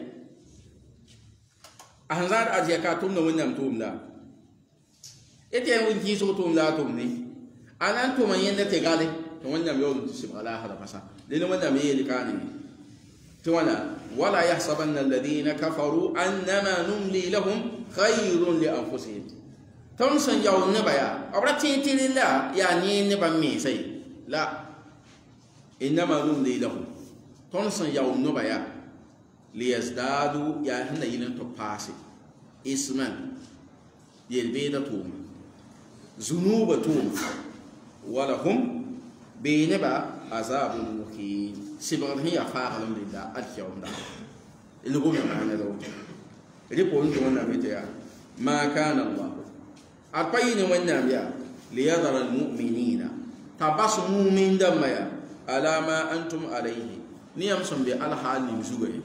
اهزار ادي كاتوم نو وانهم توم لا اتي وين جي سو توم لا توم ني انا انتم من ينده تغالي تو وانهم يوم تسيب على هذا بس لان وانهم يلي كاني تونا ولا يحسبن الذين كفروا انما نملي لهم خير لأنفسهم تونسن يوم نبايا أبرتين تلي لا يعني نبا ميسي لا إنما نملي لهم تونسن يوم نبايا ليزدادوا يعني هنا يلن تباسي اسما يلبيد توم ذنوب توم ولهم بينبا عذاب مقيم سبغن هي فاعلم لله اليوم ده اللي قوم معنا لو ريبون تونا بيتيا ما كان الله أربعين وين يا ليذر المؤمنين تبص مؤمن دم يا على ما أنتم عليه نيم سمبي على حال نمزوجي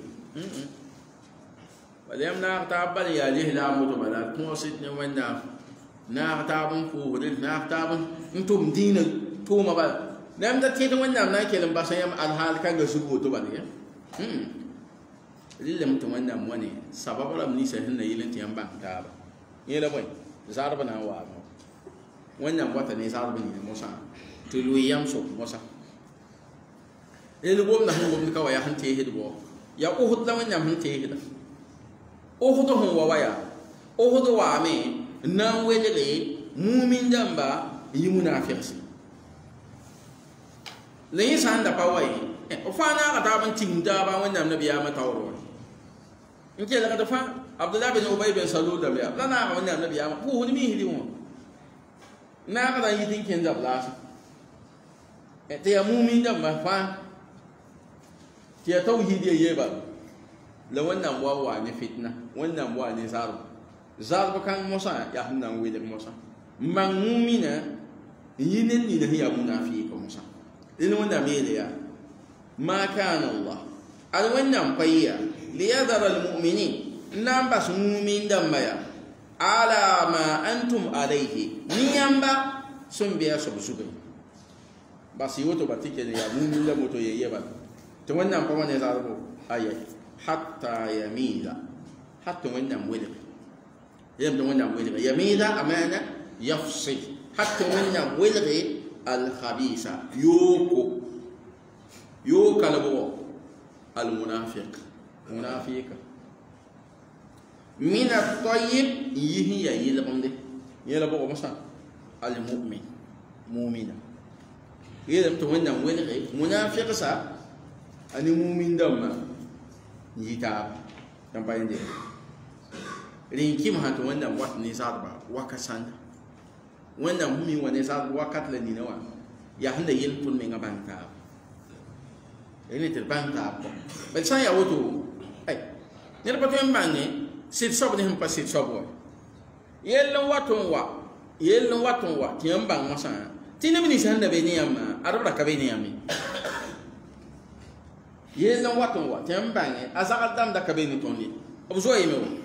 وليم نعتبر يا له لا متبلا كوسيت وين نعتبر فورد نعتبر أنتم دين توما بال نعم تتيت وين نعم ناكلم بس يم على حال كان جسوبه تبالي لم تمنى موني سبب ولا مني سهل نيلن تيام بان تابا يلا بوي زاربنا وام وين نام واتني زاربني موسى تلوي يام سو موسى اللي قوم نحن قوم نكوا يا هنتي هدبو يا أوهد لا وين نام هنتي هدا أوهد هو ويا أوهد وامي نام ويلي مؤمن دمبا يمنافقسي ليس عند باوي وفانا قطعا تيم دابا وين نام نبي يا متورون إنك لقد فا عبد الله بن أبي بن سلول دم يا لا نعم وين النبي يا هو نمي هديهم نعم كذا يدين كنزب لاس تيا مؤمن دم ما فا تيا توحيد يجيبا لو أن أموا فتنة وأن أموا نزار زار بكان موسى يا هم نعم ويدك موسى من مؤمنة ينن ينهي منافق موسى لأن وأن ميليا ما كان الله على وأن أمبيا ليذر المؤمنين نام بس مؤمن دميا على ما أنتم عليه نيامبا سنبيا سبسوبي بس يوتو باتيكي يا مؤمن دموتو ييبا تونا نام بما نزاربو أي حتى يميل حتى وين نام ولد yam to wanda welga yamida amana yafsil hatta wanda welga al khabisa yoko yoko labo al munafiq munafiqa min at tayyib yihi ya yilqamde yelabo masa al mu'min mu'mina yelam to wanda welga munafiq sa ani mu'min damma yita dan bayande rin kim ha to wanda wat ni zadba wakasan wanda mumi wane zad wakat la ni nawa ya handa yin pun me ngabanta ini terbanta ko bel sa ya woto ay ne ba to mbane sit sob ne himpa sit sob yello waton wa yello waton wa tiyambang masa tinami ni sanda be ni amma arabra ka be ni ami yello waton wa tiyambang azaka dam da ka be ni tonni obzo yeme wo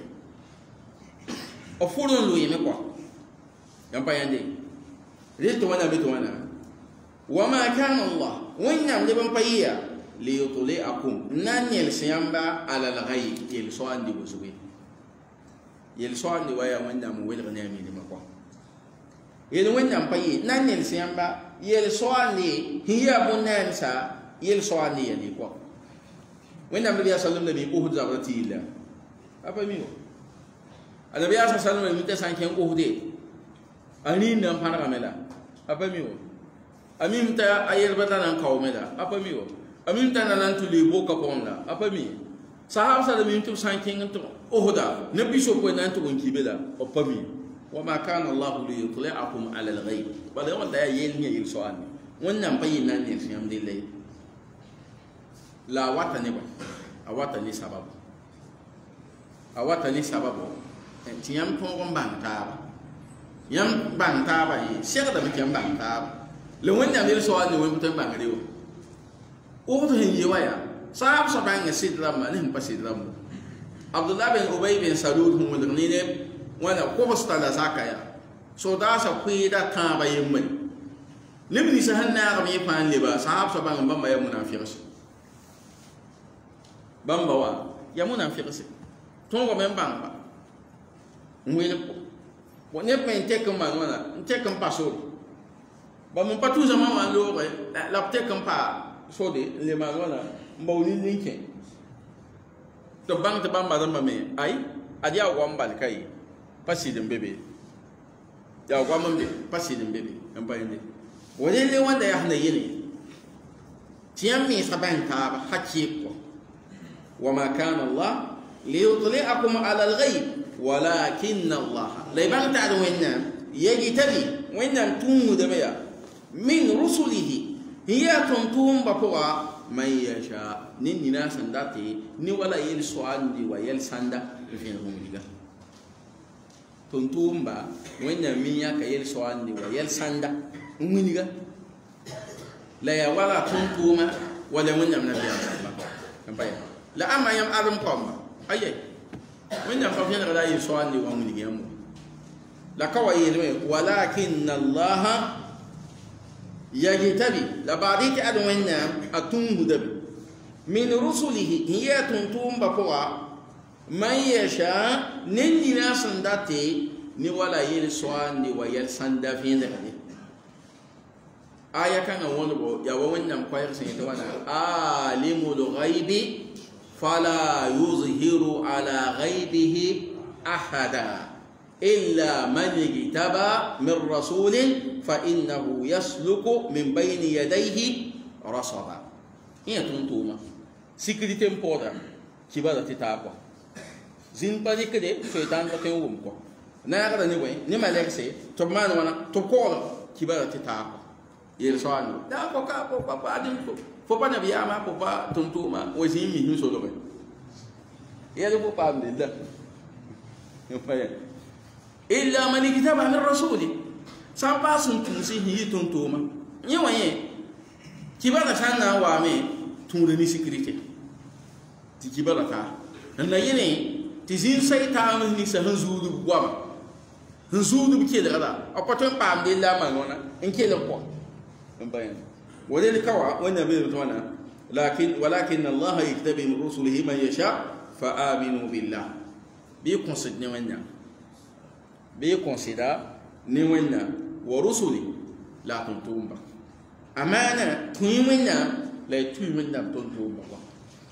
o furun lu yeme kwa yampa yande rito wana bitu wana wama kana Allah wanya mliban payya li yutli'akum nan yel siyamba ala al-ghayb yel so andi busubi yel so andi waya wanya mu wel gane mi ma kwa yel wanya payya nan yel siyamba yel so andi hiya bunansa yel so andi yeli kwa wanya nabi sallallahu alaihi wasallam uhud zabrati illa apa mi anabi sallallahu alaihi wasallam mutasan ken uhud ani nan fara gamela apa mi wo amim ta ayel batanan kawmela apa mi wo amim ta nan tuli boka konda apa mi sahaba sa mi tu sanking to ohoda ne biso ko nan to gonki bela apa mi wa ma kana Allah li yutli'akum ala al-ghayb bale wanda yel ni il soani wannan bayin nan ne fi amdillah la wata ne ba awata ni sababu awata ni sababu tiyam to gomban ta yam bang ta ba yi shega da muke bang ta le wanda me so an ne wani mutan bang rewo o to hin yi waya sahab sa bang sidram ma ne pa sidram Abdullah bin Ubay bin Salul hum wal ne wala ko basta da zakaya so da sa kui da ta ba yin mun ne bi sa hanna ga me fa le ba sahab sa bang ban ba ya munafiq ban ba wa ya munafiq ton go men bang ba ngwe bon ne pe inte kan man wana inte kan pa so ba mon pa tout zaman man lo la te kan pa so de le man wana mbaw ni linke to bang te bamba damba me ai adia wa mbal kai pasi de bebe ya wa mambe pasi de bebe an ba inde wale le wanda ya hana yini tiyam mi saban ta ba hakki ko wa ma kana Allah li yutli'akum ala al-ghayb ولكن الله لا يبان تعالى وين يجتبي وين توم دميا من رسله هي تنتم بقوا من يشاء نين ناس نداتي ني ولا يل سوان دي ويل ساندا فين هم ديغا تنتم با وين ميا كيل سوان دي ويل ساندا هم ديغا لا يا ولا تنتم ولا وين من نبي الله لا اما يم ادم قوم اي من يخاف ينغلا يسوان دي وان دي يمو لا كواي ولكن الله يجتبي لبعديك ادوينا اتوم دبي من رسله هي تنتم بقوا من يشاء نني ناس نداتي ني ولا يسوان دي ويل ساندا فين ده آية كان وونبو يا وونم كوير سيتو وانا عالم الغيب فلا يظهر على غيبه أحدا إلا من اجتبى من رسول فإنه يسلك من بين يديه رصدا هي تنتوما سكرتين بودا كبارة تتابع زين بالي كده شيطان بتيوم كو ناقد نوي نما لكسي تمان وانا تقول كبارة تتابع يرسوانو لا كوكا كوكا بعدين faut pas nabi ama faut pas tontuma o zimi ni so do be ya do pa amdillah illa man kitaba min rasuli sa pa sun tunsi hi tontuma ni waye kibala sana wa me tunre ni sécurité ti kibala ta na yene ti zin sai ta ni sa hanzudu gwa hanzudu ke da da apaton pa amdillah manona en ke le ko en bayan ولذلك والنبي رضوانا لكن ولكن الله يكتب من رسله من يشاء فآمنوا بالله بيكون صدنا ونا be consider ni wẽnna wa rusuli la tõnd tʋʋmba amaana tũi wẽnnaam la y tũi wẽnnaam tõnd tʋʋmba wa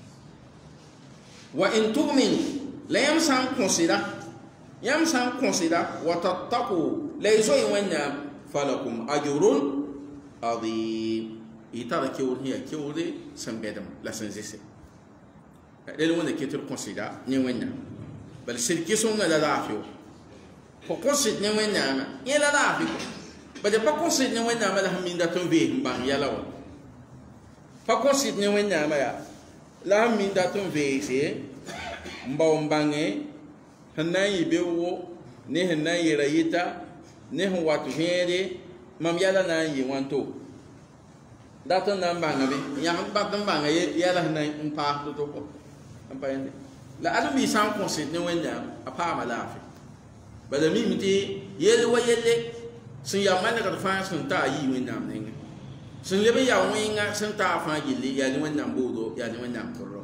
wa in tu'minu la yãmb sã n kõsda yãmb sã n kõsda wa tattaqu la y zoe wẽnnaam falakum ajrun adim y tara keoor sẽn yaa keoore sẽn bɛdem la sẽn zese rel wẽnna ket d kõsda ne wẽnnaam bal sɩd kɩsẽngã la laafɩ fo kõsd ne wẽnnaamã yẽ la laafɩ kɔ bala pa kõsd ne wẽnnaamã la sẽn minda tɩ n vees n bãng yɛla wa pa kõsd ne wẽnnaamã yaa la sẽn minda tɩ n veese n bao n bãnge sẽn na n yɩ beoogo ne sẽn na n yɩra yɩta ne sẽn wat vẽede mam yɛla na n yɩ wãnto dat n na n bãnga be yãmb bat n bãnga yɛla sẽn na n paas to-to n pa yẽnde la ãdem-bɩ sã n kõsd ne wẽnnaam a paama laafɩ bala mim tɩ yell wa yelle sẽn yaa manegd fãa sẽn taa yɩ wẽnnaam nengẽ sẽn leb n yaa wẽnga sẽn taa fãa gilli yaa ne wẽnnaam boodo yaa ne wẽnnaam tʋrrɔ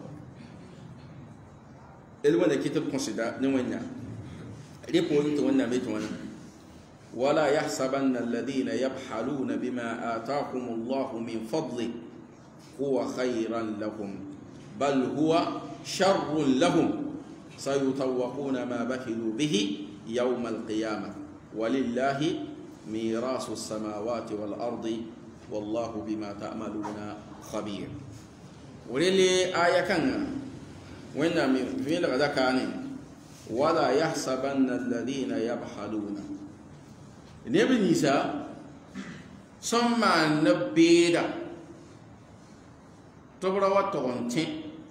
el wẽnna kɩt d kõsda ne wẽnnaam rẽ poorẽ tɩ wẽnnaam be tɩ wãna ولا يحسبن الذين يبخلون بما آتاهم الله من فضله هو خيرا لهم بل هو شر لهم سيطوقون ما بخلوا به يوم القيامة ولله ميراث السماوات والأرض والله بما تعملون خبير وللي آية كان وإن في الغدكان ولا يحسبن الذين يبخلون neb ninsã sẽn maan neb beeda tɩ b ra wa tog n tẽ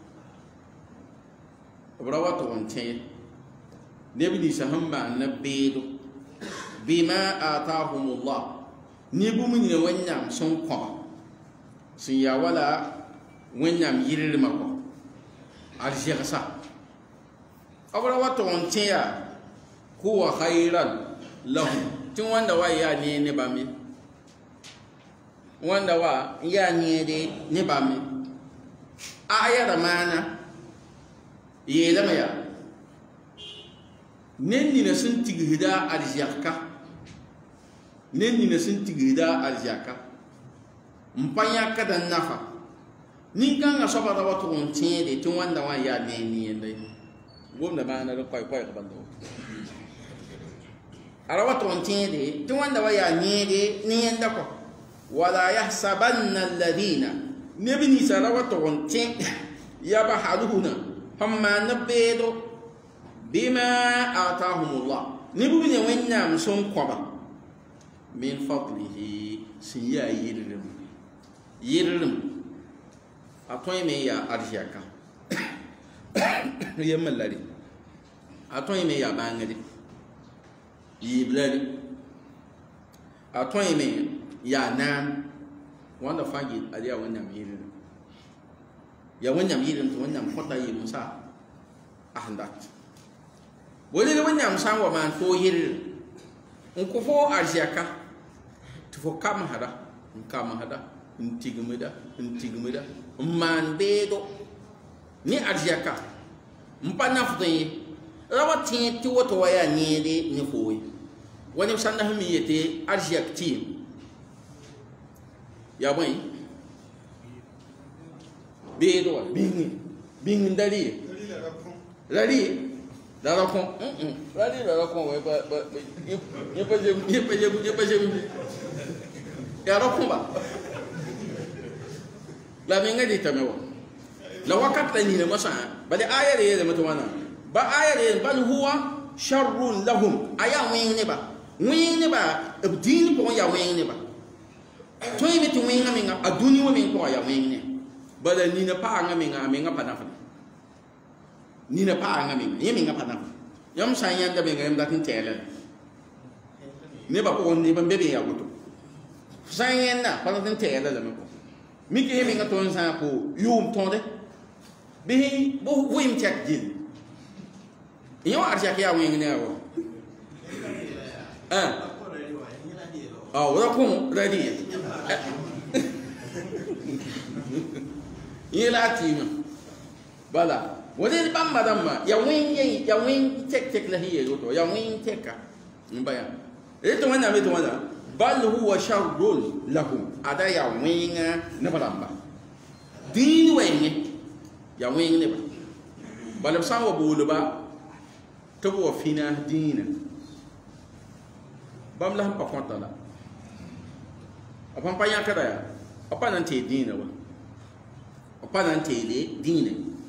b ra wa tog n tẽ ye neb ninsã sẽn maan neb beedo bima atahum llah ne bũmb nina wẽnnaam sẽn kõba sẽn yaa wala wẽnnaam yɩrrmã kɔ ad zɛgsa b ra wa tog n tẽ yaa huwa khayran lahum tɩ wãnda wa yaa ne ne bãmbe wãnda wa n yaa neede ne bãmbe aya ra maana yeelame yaa nen nina sẽn tigsda arzɛka nen nina sẽn tigsda arzɛka n pa yãkd n nafa nin-kãngã soaba ra wa tʋg n tẽede tɩ wãnda wã n yaa ne neenda ye gomda maana d koɛɛ-koɛɛg bãmba ara wa tʋg n tẽede tɩ wãnda wa yaa neede neenda kɔ wala yahsabanna alladina neb ninsã ra wa tʋg n tẽ yabhaluna sẽn maan neb beedo bima atahum llah neb b ne wẽnnaam sẽn kõba min fadlihi sẽn yaa yɩrrem yɩrrem a tõe me n yaa arzɛka yembr la re a tõe me n yaa bãngde yiblari a tõe me yaa naam wãnda fãa gil ad yaa wẽnnaam yɩrrem yaa wẽnnaam yɩrrem tɩ wẽnnaam kõta yɩlmsã a sẽn dat bõe la wẽnnaam sã n wa maan foo yɩrrem n kõ fo arzɛka tɩ fo kamsda n kamsda n tigmda n tigmda n maan beedo ne arzɛka n pa nafdẽ ye ra wa tẽ tɩ woto wa yaa neede ne foo ye wa neb sãnda sẽn mi yetɩ arzɛk tɩɩm yaa bõe beedo wa bĩngi bĩng n da rɩ ye ra rɩ ye la ra kõ ra rɩ la ra kõ wa yẽ pa zem yaa ra kõba la menga dɩtame wa la wakat la nina mosã bala aya re yeelame tɩ wãna ba aya re bal huwa sharrun lahum aya wẽng neba wẽng neba b dĩin pʋgẽ yaa wẽng neba tõe me tɩ wẽngã menga a dũni wã meng pʋgã yaa wẽng ne bala nina paangã menga a menga pa nafne nina paangã menga yẽ menga pa nafne yãmb sã n yãnda menga yãmb dat n tɛɛla la neba pʋgẽ neb n be be yaa woto sã n yẽnda pa dat n tɛɛla lame kɔ mik yẽ menga tõe n sã n ko yʋʋm tõde bɩ vɩɩm tɛk gill yẽ wa arzɛk yaa wẽng ne a wa ra kõmo ra rɩ yẽ la a tɩɩmã bala wala bãmba dãmba ya wẽng ya wẽng tɛk-tɛk la sẽn yeel woto ya wẽng tɛka mbaya eto wana meto wana bal huwa sharrun lahum ada ya winga ne balamba din wenye ya winga ne ba balam sawo bulu ba tabo fina dina bam la pa konta la apam pa yakada ya apa nan te dina wa apa nan te le dina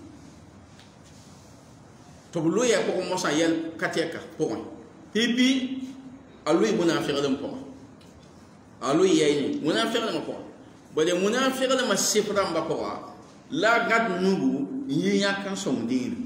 to bulu ya ko mo sa yel kateka ko pipi alui munafiq dum ko alui yayni munafiq dum ko bale munafiq dum sifram ba ko la gad nubu yinya kan som din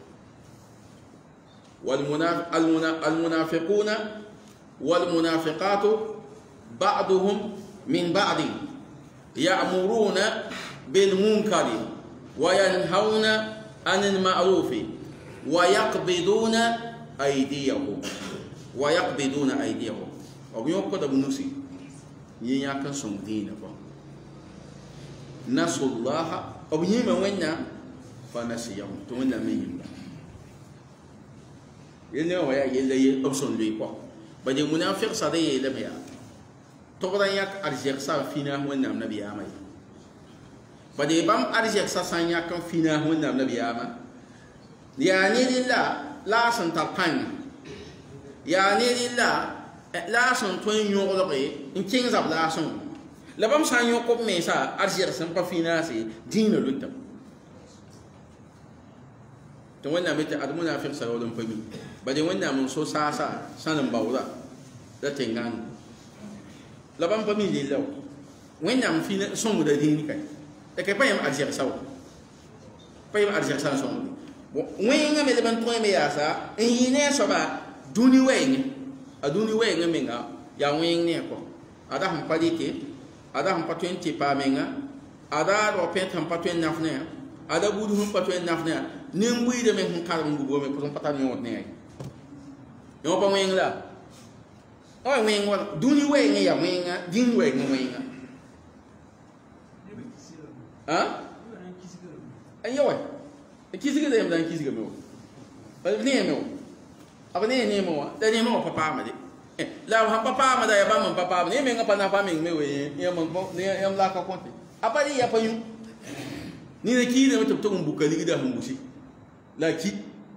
wal munaf al munafiquna wal munafiqatu ba'duhum min ba'd ya'muruna bil munkari wa yanhauna 'anil ma'rufi wa yaqbiduna aydiyahum wa yaqbiduna aydiyahum o biyo ko da bunusi yin ya kan son dina ba nasullaha o biyo me wenna fa nasiyahum to wenna me yin ba yene wa ya yele ye option lui ko ba de munafiq sa de yele me ya to ko dan yak arjek sa fina wenna nabi ya mai ba de bam arjek sa san ya kan fina wenna nabi ya ma ya ni lillah la san tarpan ya ne lilla la son ton yogloge in king zab la son la bam san yo ko me sa arjir san pa finance dina lutta to wannan meta ad munafiq sa wala fami ba de wannan mun so sa sa sanan bawra da tengan la bam fami lilla wannan fina son mu da dini kai da kai payam arjir sa payam arjir sa son wenga me de ban to me ya sa in yine so ba duni wenga aduni wenga menga ya weng ne ko ada ham padike ada ham patwen ti pa menga ada ro pet ham patwen nafne ada budu ham patwen nafne nimbui de men kar ngugo me ko patan nyot ne yo pa weng la o weng wa duni wenga ya wenga din wenga wenga ha ayo wa kisiga de mdan kisiga me ba ne me apa ni ni mo da ni mo papa ma de la ha papa ma da ya ba mo papa ni me nga pa na pa me me we ya mo ni ya la ka konti apa ni ya pa yu ni ne ki de mo to mo bukali da mo busi la ki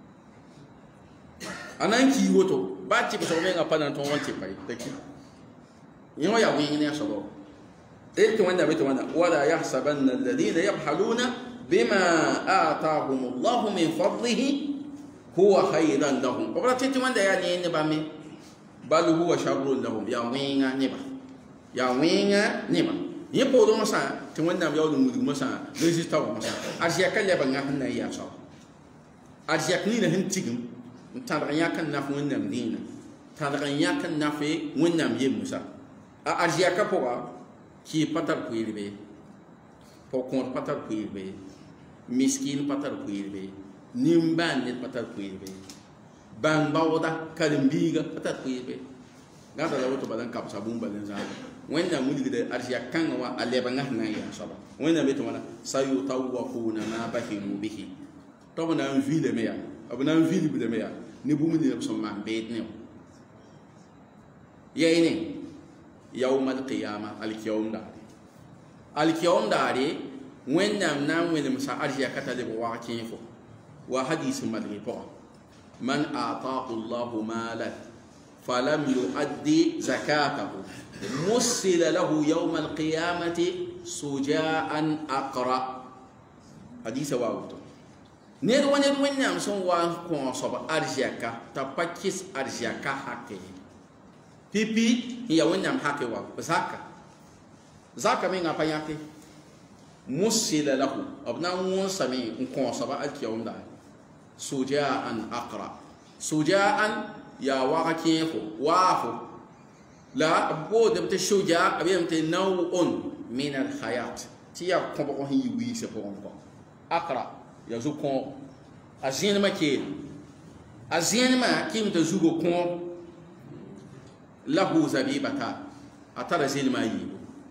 anan ki woto ba ti ko so me nga pa na to won ti pa da ki ni mo ya wi ni so bo de to wanda be to wanda wala yahsabanna alladhina yabhaluna bima atahum Allah min fadlihi huwa khayran lahum obra tete wanda ya ne ne ba me bal huwa sharrun lahum ya winga ne ba ya winga ne ba ye po do masa te wanda ya do mudu masa resista wa masa arja kan le ba nga hanna ya so arja kan ni hin tigim tan ya kan na wanda dina tan ya kan na fe wanda ye musa a arja ka po ki patar ku yirbe po kon patar ku yirbe miskin patar ku yirbe nimban ne patar ku yirbe bang bawda kalimbiga patar ku yirbe ngata la woto balan kap sabun balan za wanda mudi da arshiya kan wa aleba ngahna ya saba wanda beto wala sayu tawquna ma bahimu bihi to bana ville meya abana ville bi de meya ni bu mu ni so man bet ne yayne yawm al qiyamah al yawm da al yawm da wanda nan wanda musa arshiya kata de wa kinfo wa hadith madri po man ataahu Allah malan falam yuaddi zakatahu musila lahu yawm alqiyamati sujaan aqra hadith wa wato ne do wani wannan son wa ko so ba arjaka ta pakis arjaka hakke pipi ya wannan hakke wa zaka zaka me ngapa yake musila lahu abna won sami ko so ba alkiyawm da sujaan aqra sujaan ya waqakifu wafu la bod de shuja abiyam te nawun min al hayat ti ya ko ko hi wi se ko ko aqra ya zuko azin ma ke azin ma kim te zugo ko lahu zabibata atara zin ma yi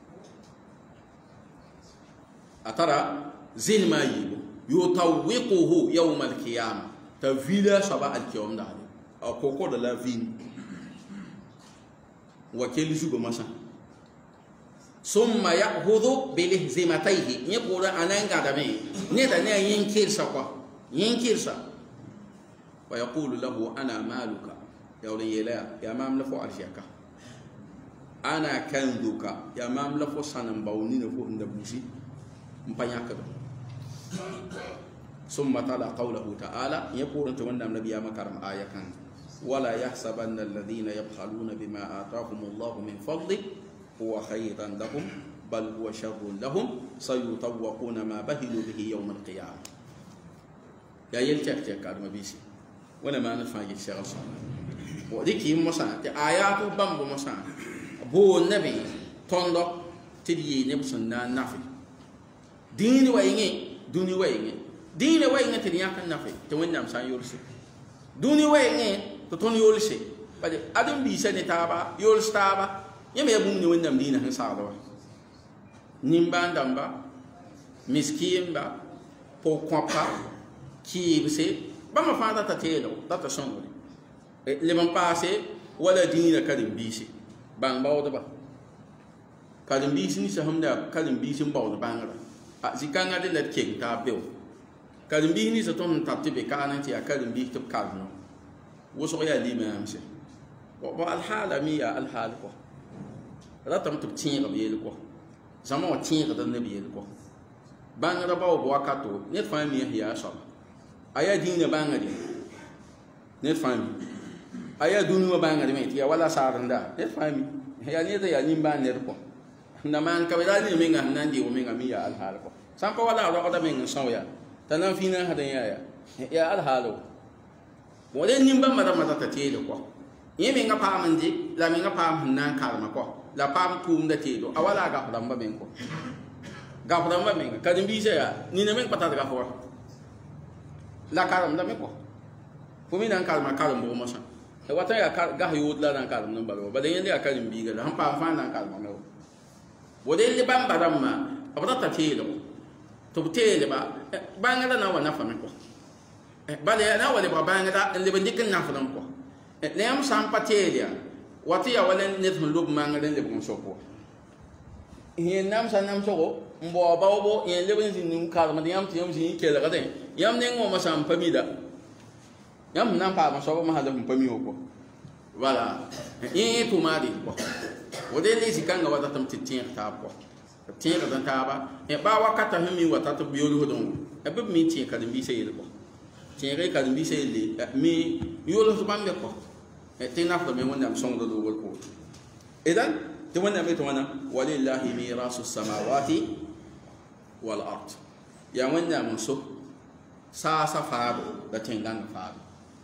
atara zin ma yi yutawwiquhu yawm al-qiyamah tavila saba al-qiyam da ko ko da la vin wakil zugo masa summa ya'khudhu bi lihzimatayhi ni ko da ananga da me ne da ne yin kirsa kwa yin kirsa wa yaqulu lahu ana maluka ya wala yela ya mam la fo arshaka ana kanduka ya mam la fo sanan bawni ne fo nda busi mpanya ka do summa tala qawluhu ta'ala yaqulu to wanda nabi ya makaram ayakan wala yahsabanna alladhina yabkhaluna bima atahumullahu min fadli huwa khayran lahum bal huwa sharrun lahum sayutawquna ma bahilu bihi yawm al-qiyamah ya yelta ta ka ma bisi wala ma na faji shagal sa bo diki musa ta ayatu bambo musa bo nabi tondo tidiye ne sunna nafi dini wa yingi duni wa yingi dini wa yingi tin yakan nafi to wannam san yursi duni wa yingi to ton yursi bade adam bi sene taba yursi taba yeme bum ni wannam dina han saado nimba ndamba miskimba po kwapa kibse bama fanda ta telo data songo le man passe wala dina kadim bisi bang bawda ba kadim bisi ni sa hamda kadim bisi bawda bangara a zikanga de net king ta bel kadim bisi ni sa ton tapti be kana ti akadim bisi tap kalno woso ya lima amse wa al hala miya al hal ko ratam tap tin ga yel ko zama wa tin ga dan nabi yel ko bangara bawo wakato net fami ya so aya dina bangadi net fami aya dunu bangadi me ya wala saranda net fami ya ne da ya nimba ne ko na man ka wala ni minga nandi o minga miya al hal ko sampa wala ro da minga sawya tanan fina hadan ya ya ya al halo wala nimba mara mata ta tele ko yemi nga pamandi la minga pam nan kalma ko la pam tum da telo awala ga ramba men ko ga ramba men ka dimbi ya ni ne men patata ga ho la karam da me ko fumi nan kalma karam bo mo sa e wata ya ga yud la nan karam nan balo ba de yende ka dimbi ga han pa fa nan kalma me wode le bam baramma abata ta telo to tele ba banga da na wana fa me ko ba le na wale ba banga da le bendikin na fa nan ko le am sam patelia wati ya wala net lub manga den le bon soko e nam sa nam soko mbo ba bo e le ben sin nim kalma de yam ti yam sin ke la ga den yam ne ngo ma sam pamida yam nan pa ma so ma hada pami ko wala e to ma di ko wode le sikanga wata tam titin ta ko tin ka ta ba e ba wakata himi wata to biyo lo don e be mi tin ka dimbi sey ko tin re ka dimbi sey le mi yo lo so bambe ko e tin na ko me wonda am songo do wol ko idan to wonda me to wana walillahi mirasu samawati wal ard ya wonda mun so sa sa faado da tingan faado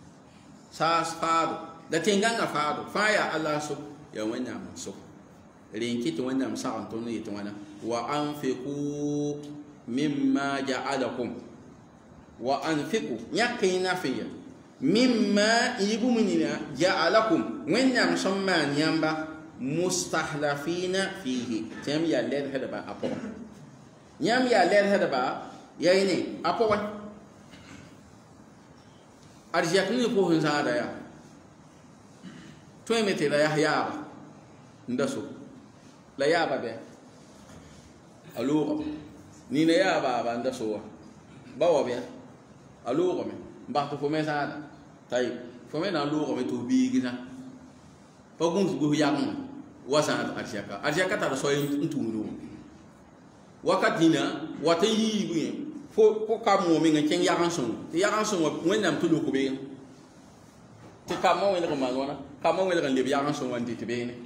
sa faado da tingan faado fa ya allah so ya wonda mun so rinki to wonda am sa on to ni to wana wa anfiqu mimma ja'alakum wa anfiqu yakina fiya mimma ibumina ja'alakum wannam samman yamba mustahlafina fihi tam ya led hada ba apo nyam ya led hada ba yayne apo wa arjakni ko hun sada ya to emete la yahya ndaso la yaba be alugo ni ne ya ba ba nda so ba wa be alugo me ba to fome sa tay fome na alugo me to bi gina pa gun su ya mun wasa arshaka arshaka ta so yin tunu wakati na wata yi bi fo ko ka mo me ngen ya kan so ya kan so wen nam tulu ko be te ka mo wen ko ma lona ka mo wen kan le ya kan so wan ti be ne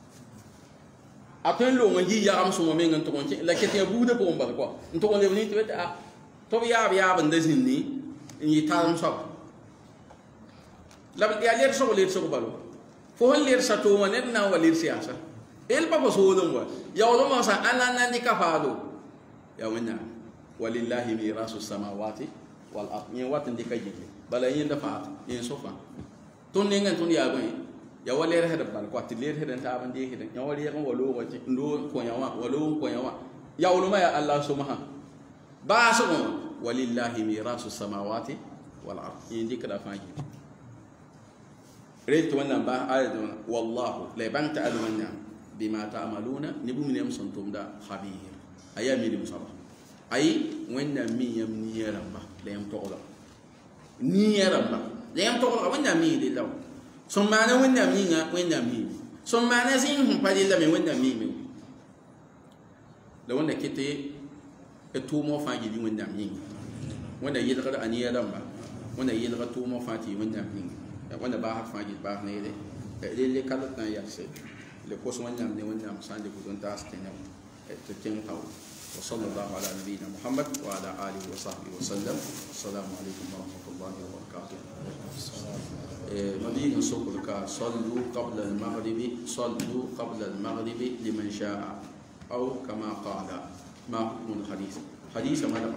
apen lo ngi ya am so mo men to konche la kete bu de ko mbal ko to ko le ni to ta to ya ya ban de sinni ni tam so la ya le so le so balo fo hol le sa to ne na wa le siyasa el pa ko so do wa ya lo ma sa ala na ni ka fa do ya wanya walillahi mirasu samawati wal ard ni wat ndi ka jike bala yin da fa yin so fa to ne ngan to ya ba ya wale re hada bal ko tilir hedan ta ban de hedan ya wale ya kan walo wati ndo ko yawa walo ko yawa ya ulama ya allah subhanahu ba so walillahi mirasu samawati wal ard indi kada faji ريت وانا با آية والله لا بنت ألونا بما تعملون نبو من يمسن توم دا خبير أيا ميلي مصابة أي وانا مي يم نيرمبا لا يم تقولا نيرمبا لا يم تقولا وانا مي دي لو ثم أنا وانا مي وانا مي ثم أنا زين هم بدي لا من وانا مي مي لو وانا كتي التومو فاجي دي وانا مي وانا يلغى أنيرمبا وانا يلغى تومو فاتي وانا مي وانا باهر فاجي باهر نيلي اللي كانت نايسي لكوس ونعم ني ونعم ساندي كودون تاستينو تتين تاو وصلى الله على نبينا محمد وعلى اله وصحبه وسلم. السلام عليكم ورحمه الله وبركاته. مبين سوقك صلوا قبل المغرب صلوا قبل المغرب لمن شاء او كما قال ما حكم الحديث حديث ماذا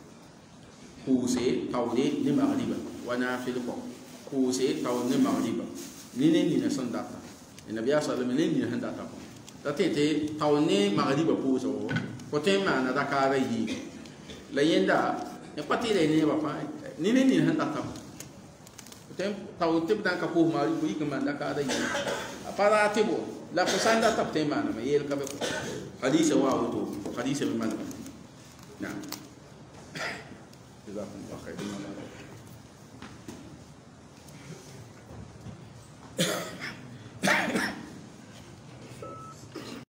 كوسي تاولي لمغرب ونافل كوسي تاولي لمغرب نيني نسنداتا النبي صلى الله عليه وسلم هندا تا تاتي تاوني مغرب بوزو كوتين ما ندا كاري لا يندا يباتي لي ني بابا ني ني هندا تا كوتين تاو تبدا كفو ماري بوي كما ندا كاري ابارا تيبو لا فساندا تبتي ما ما يل كبه حديث واو تو حديث من نعم جزاكم الله خير.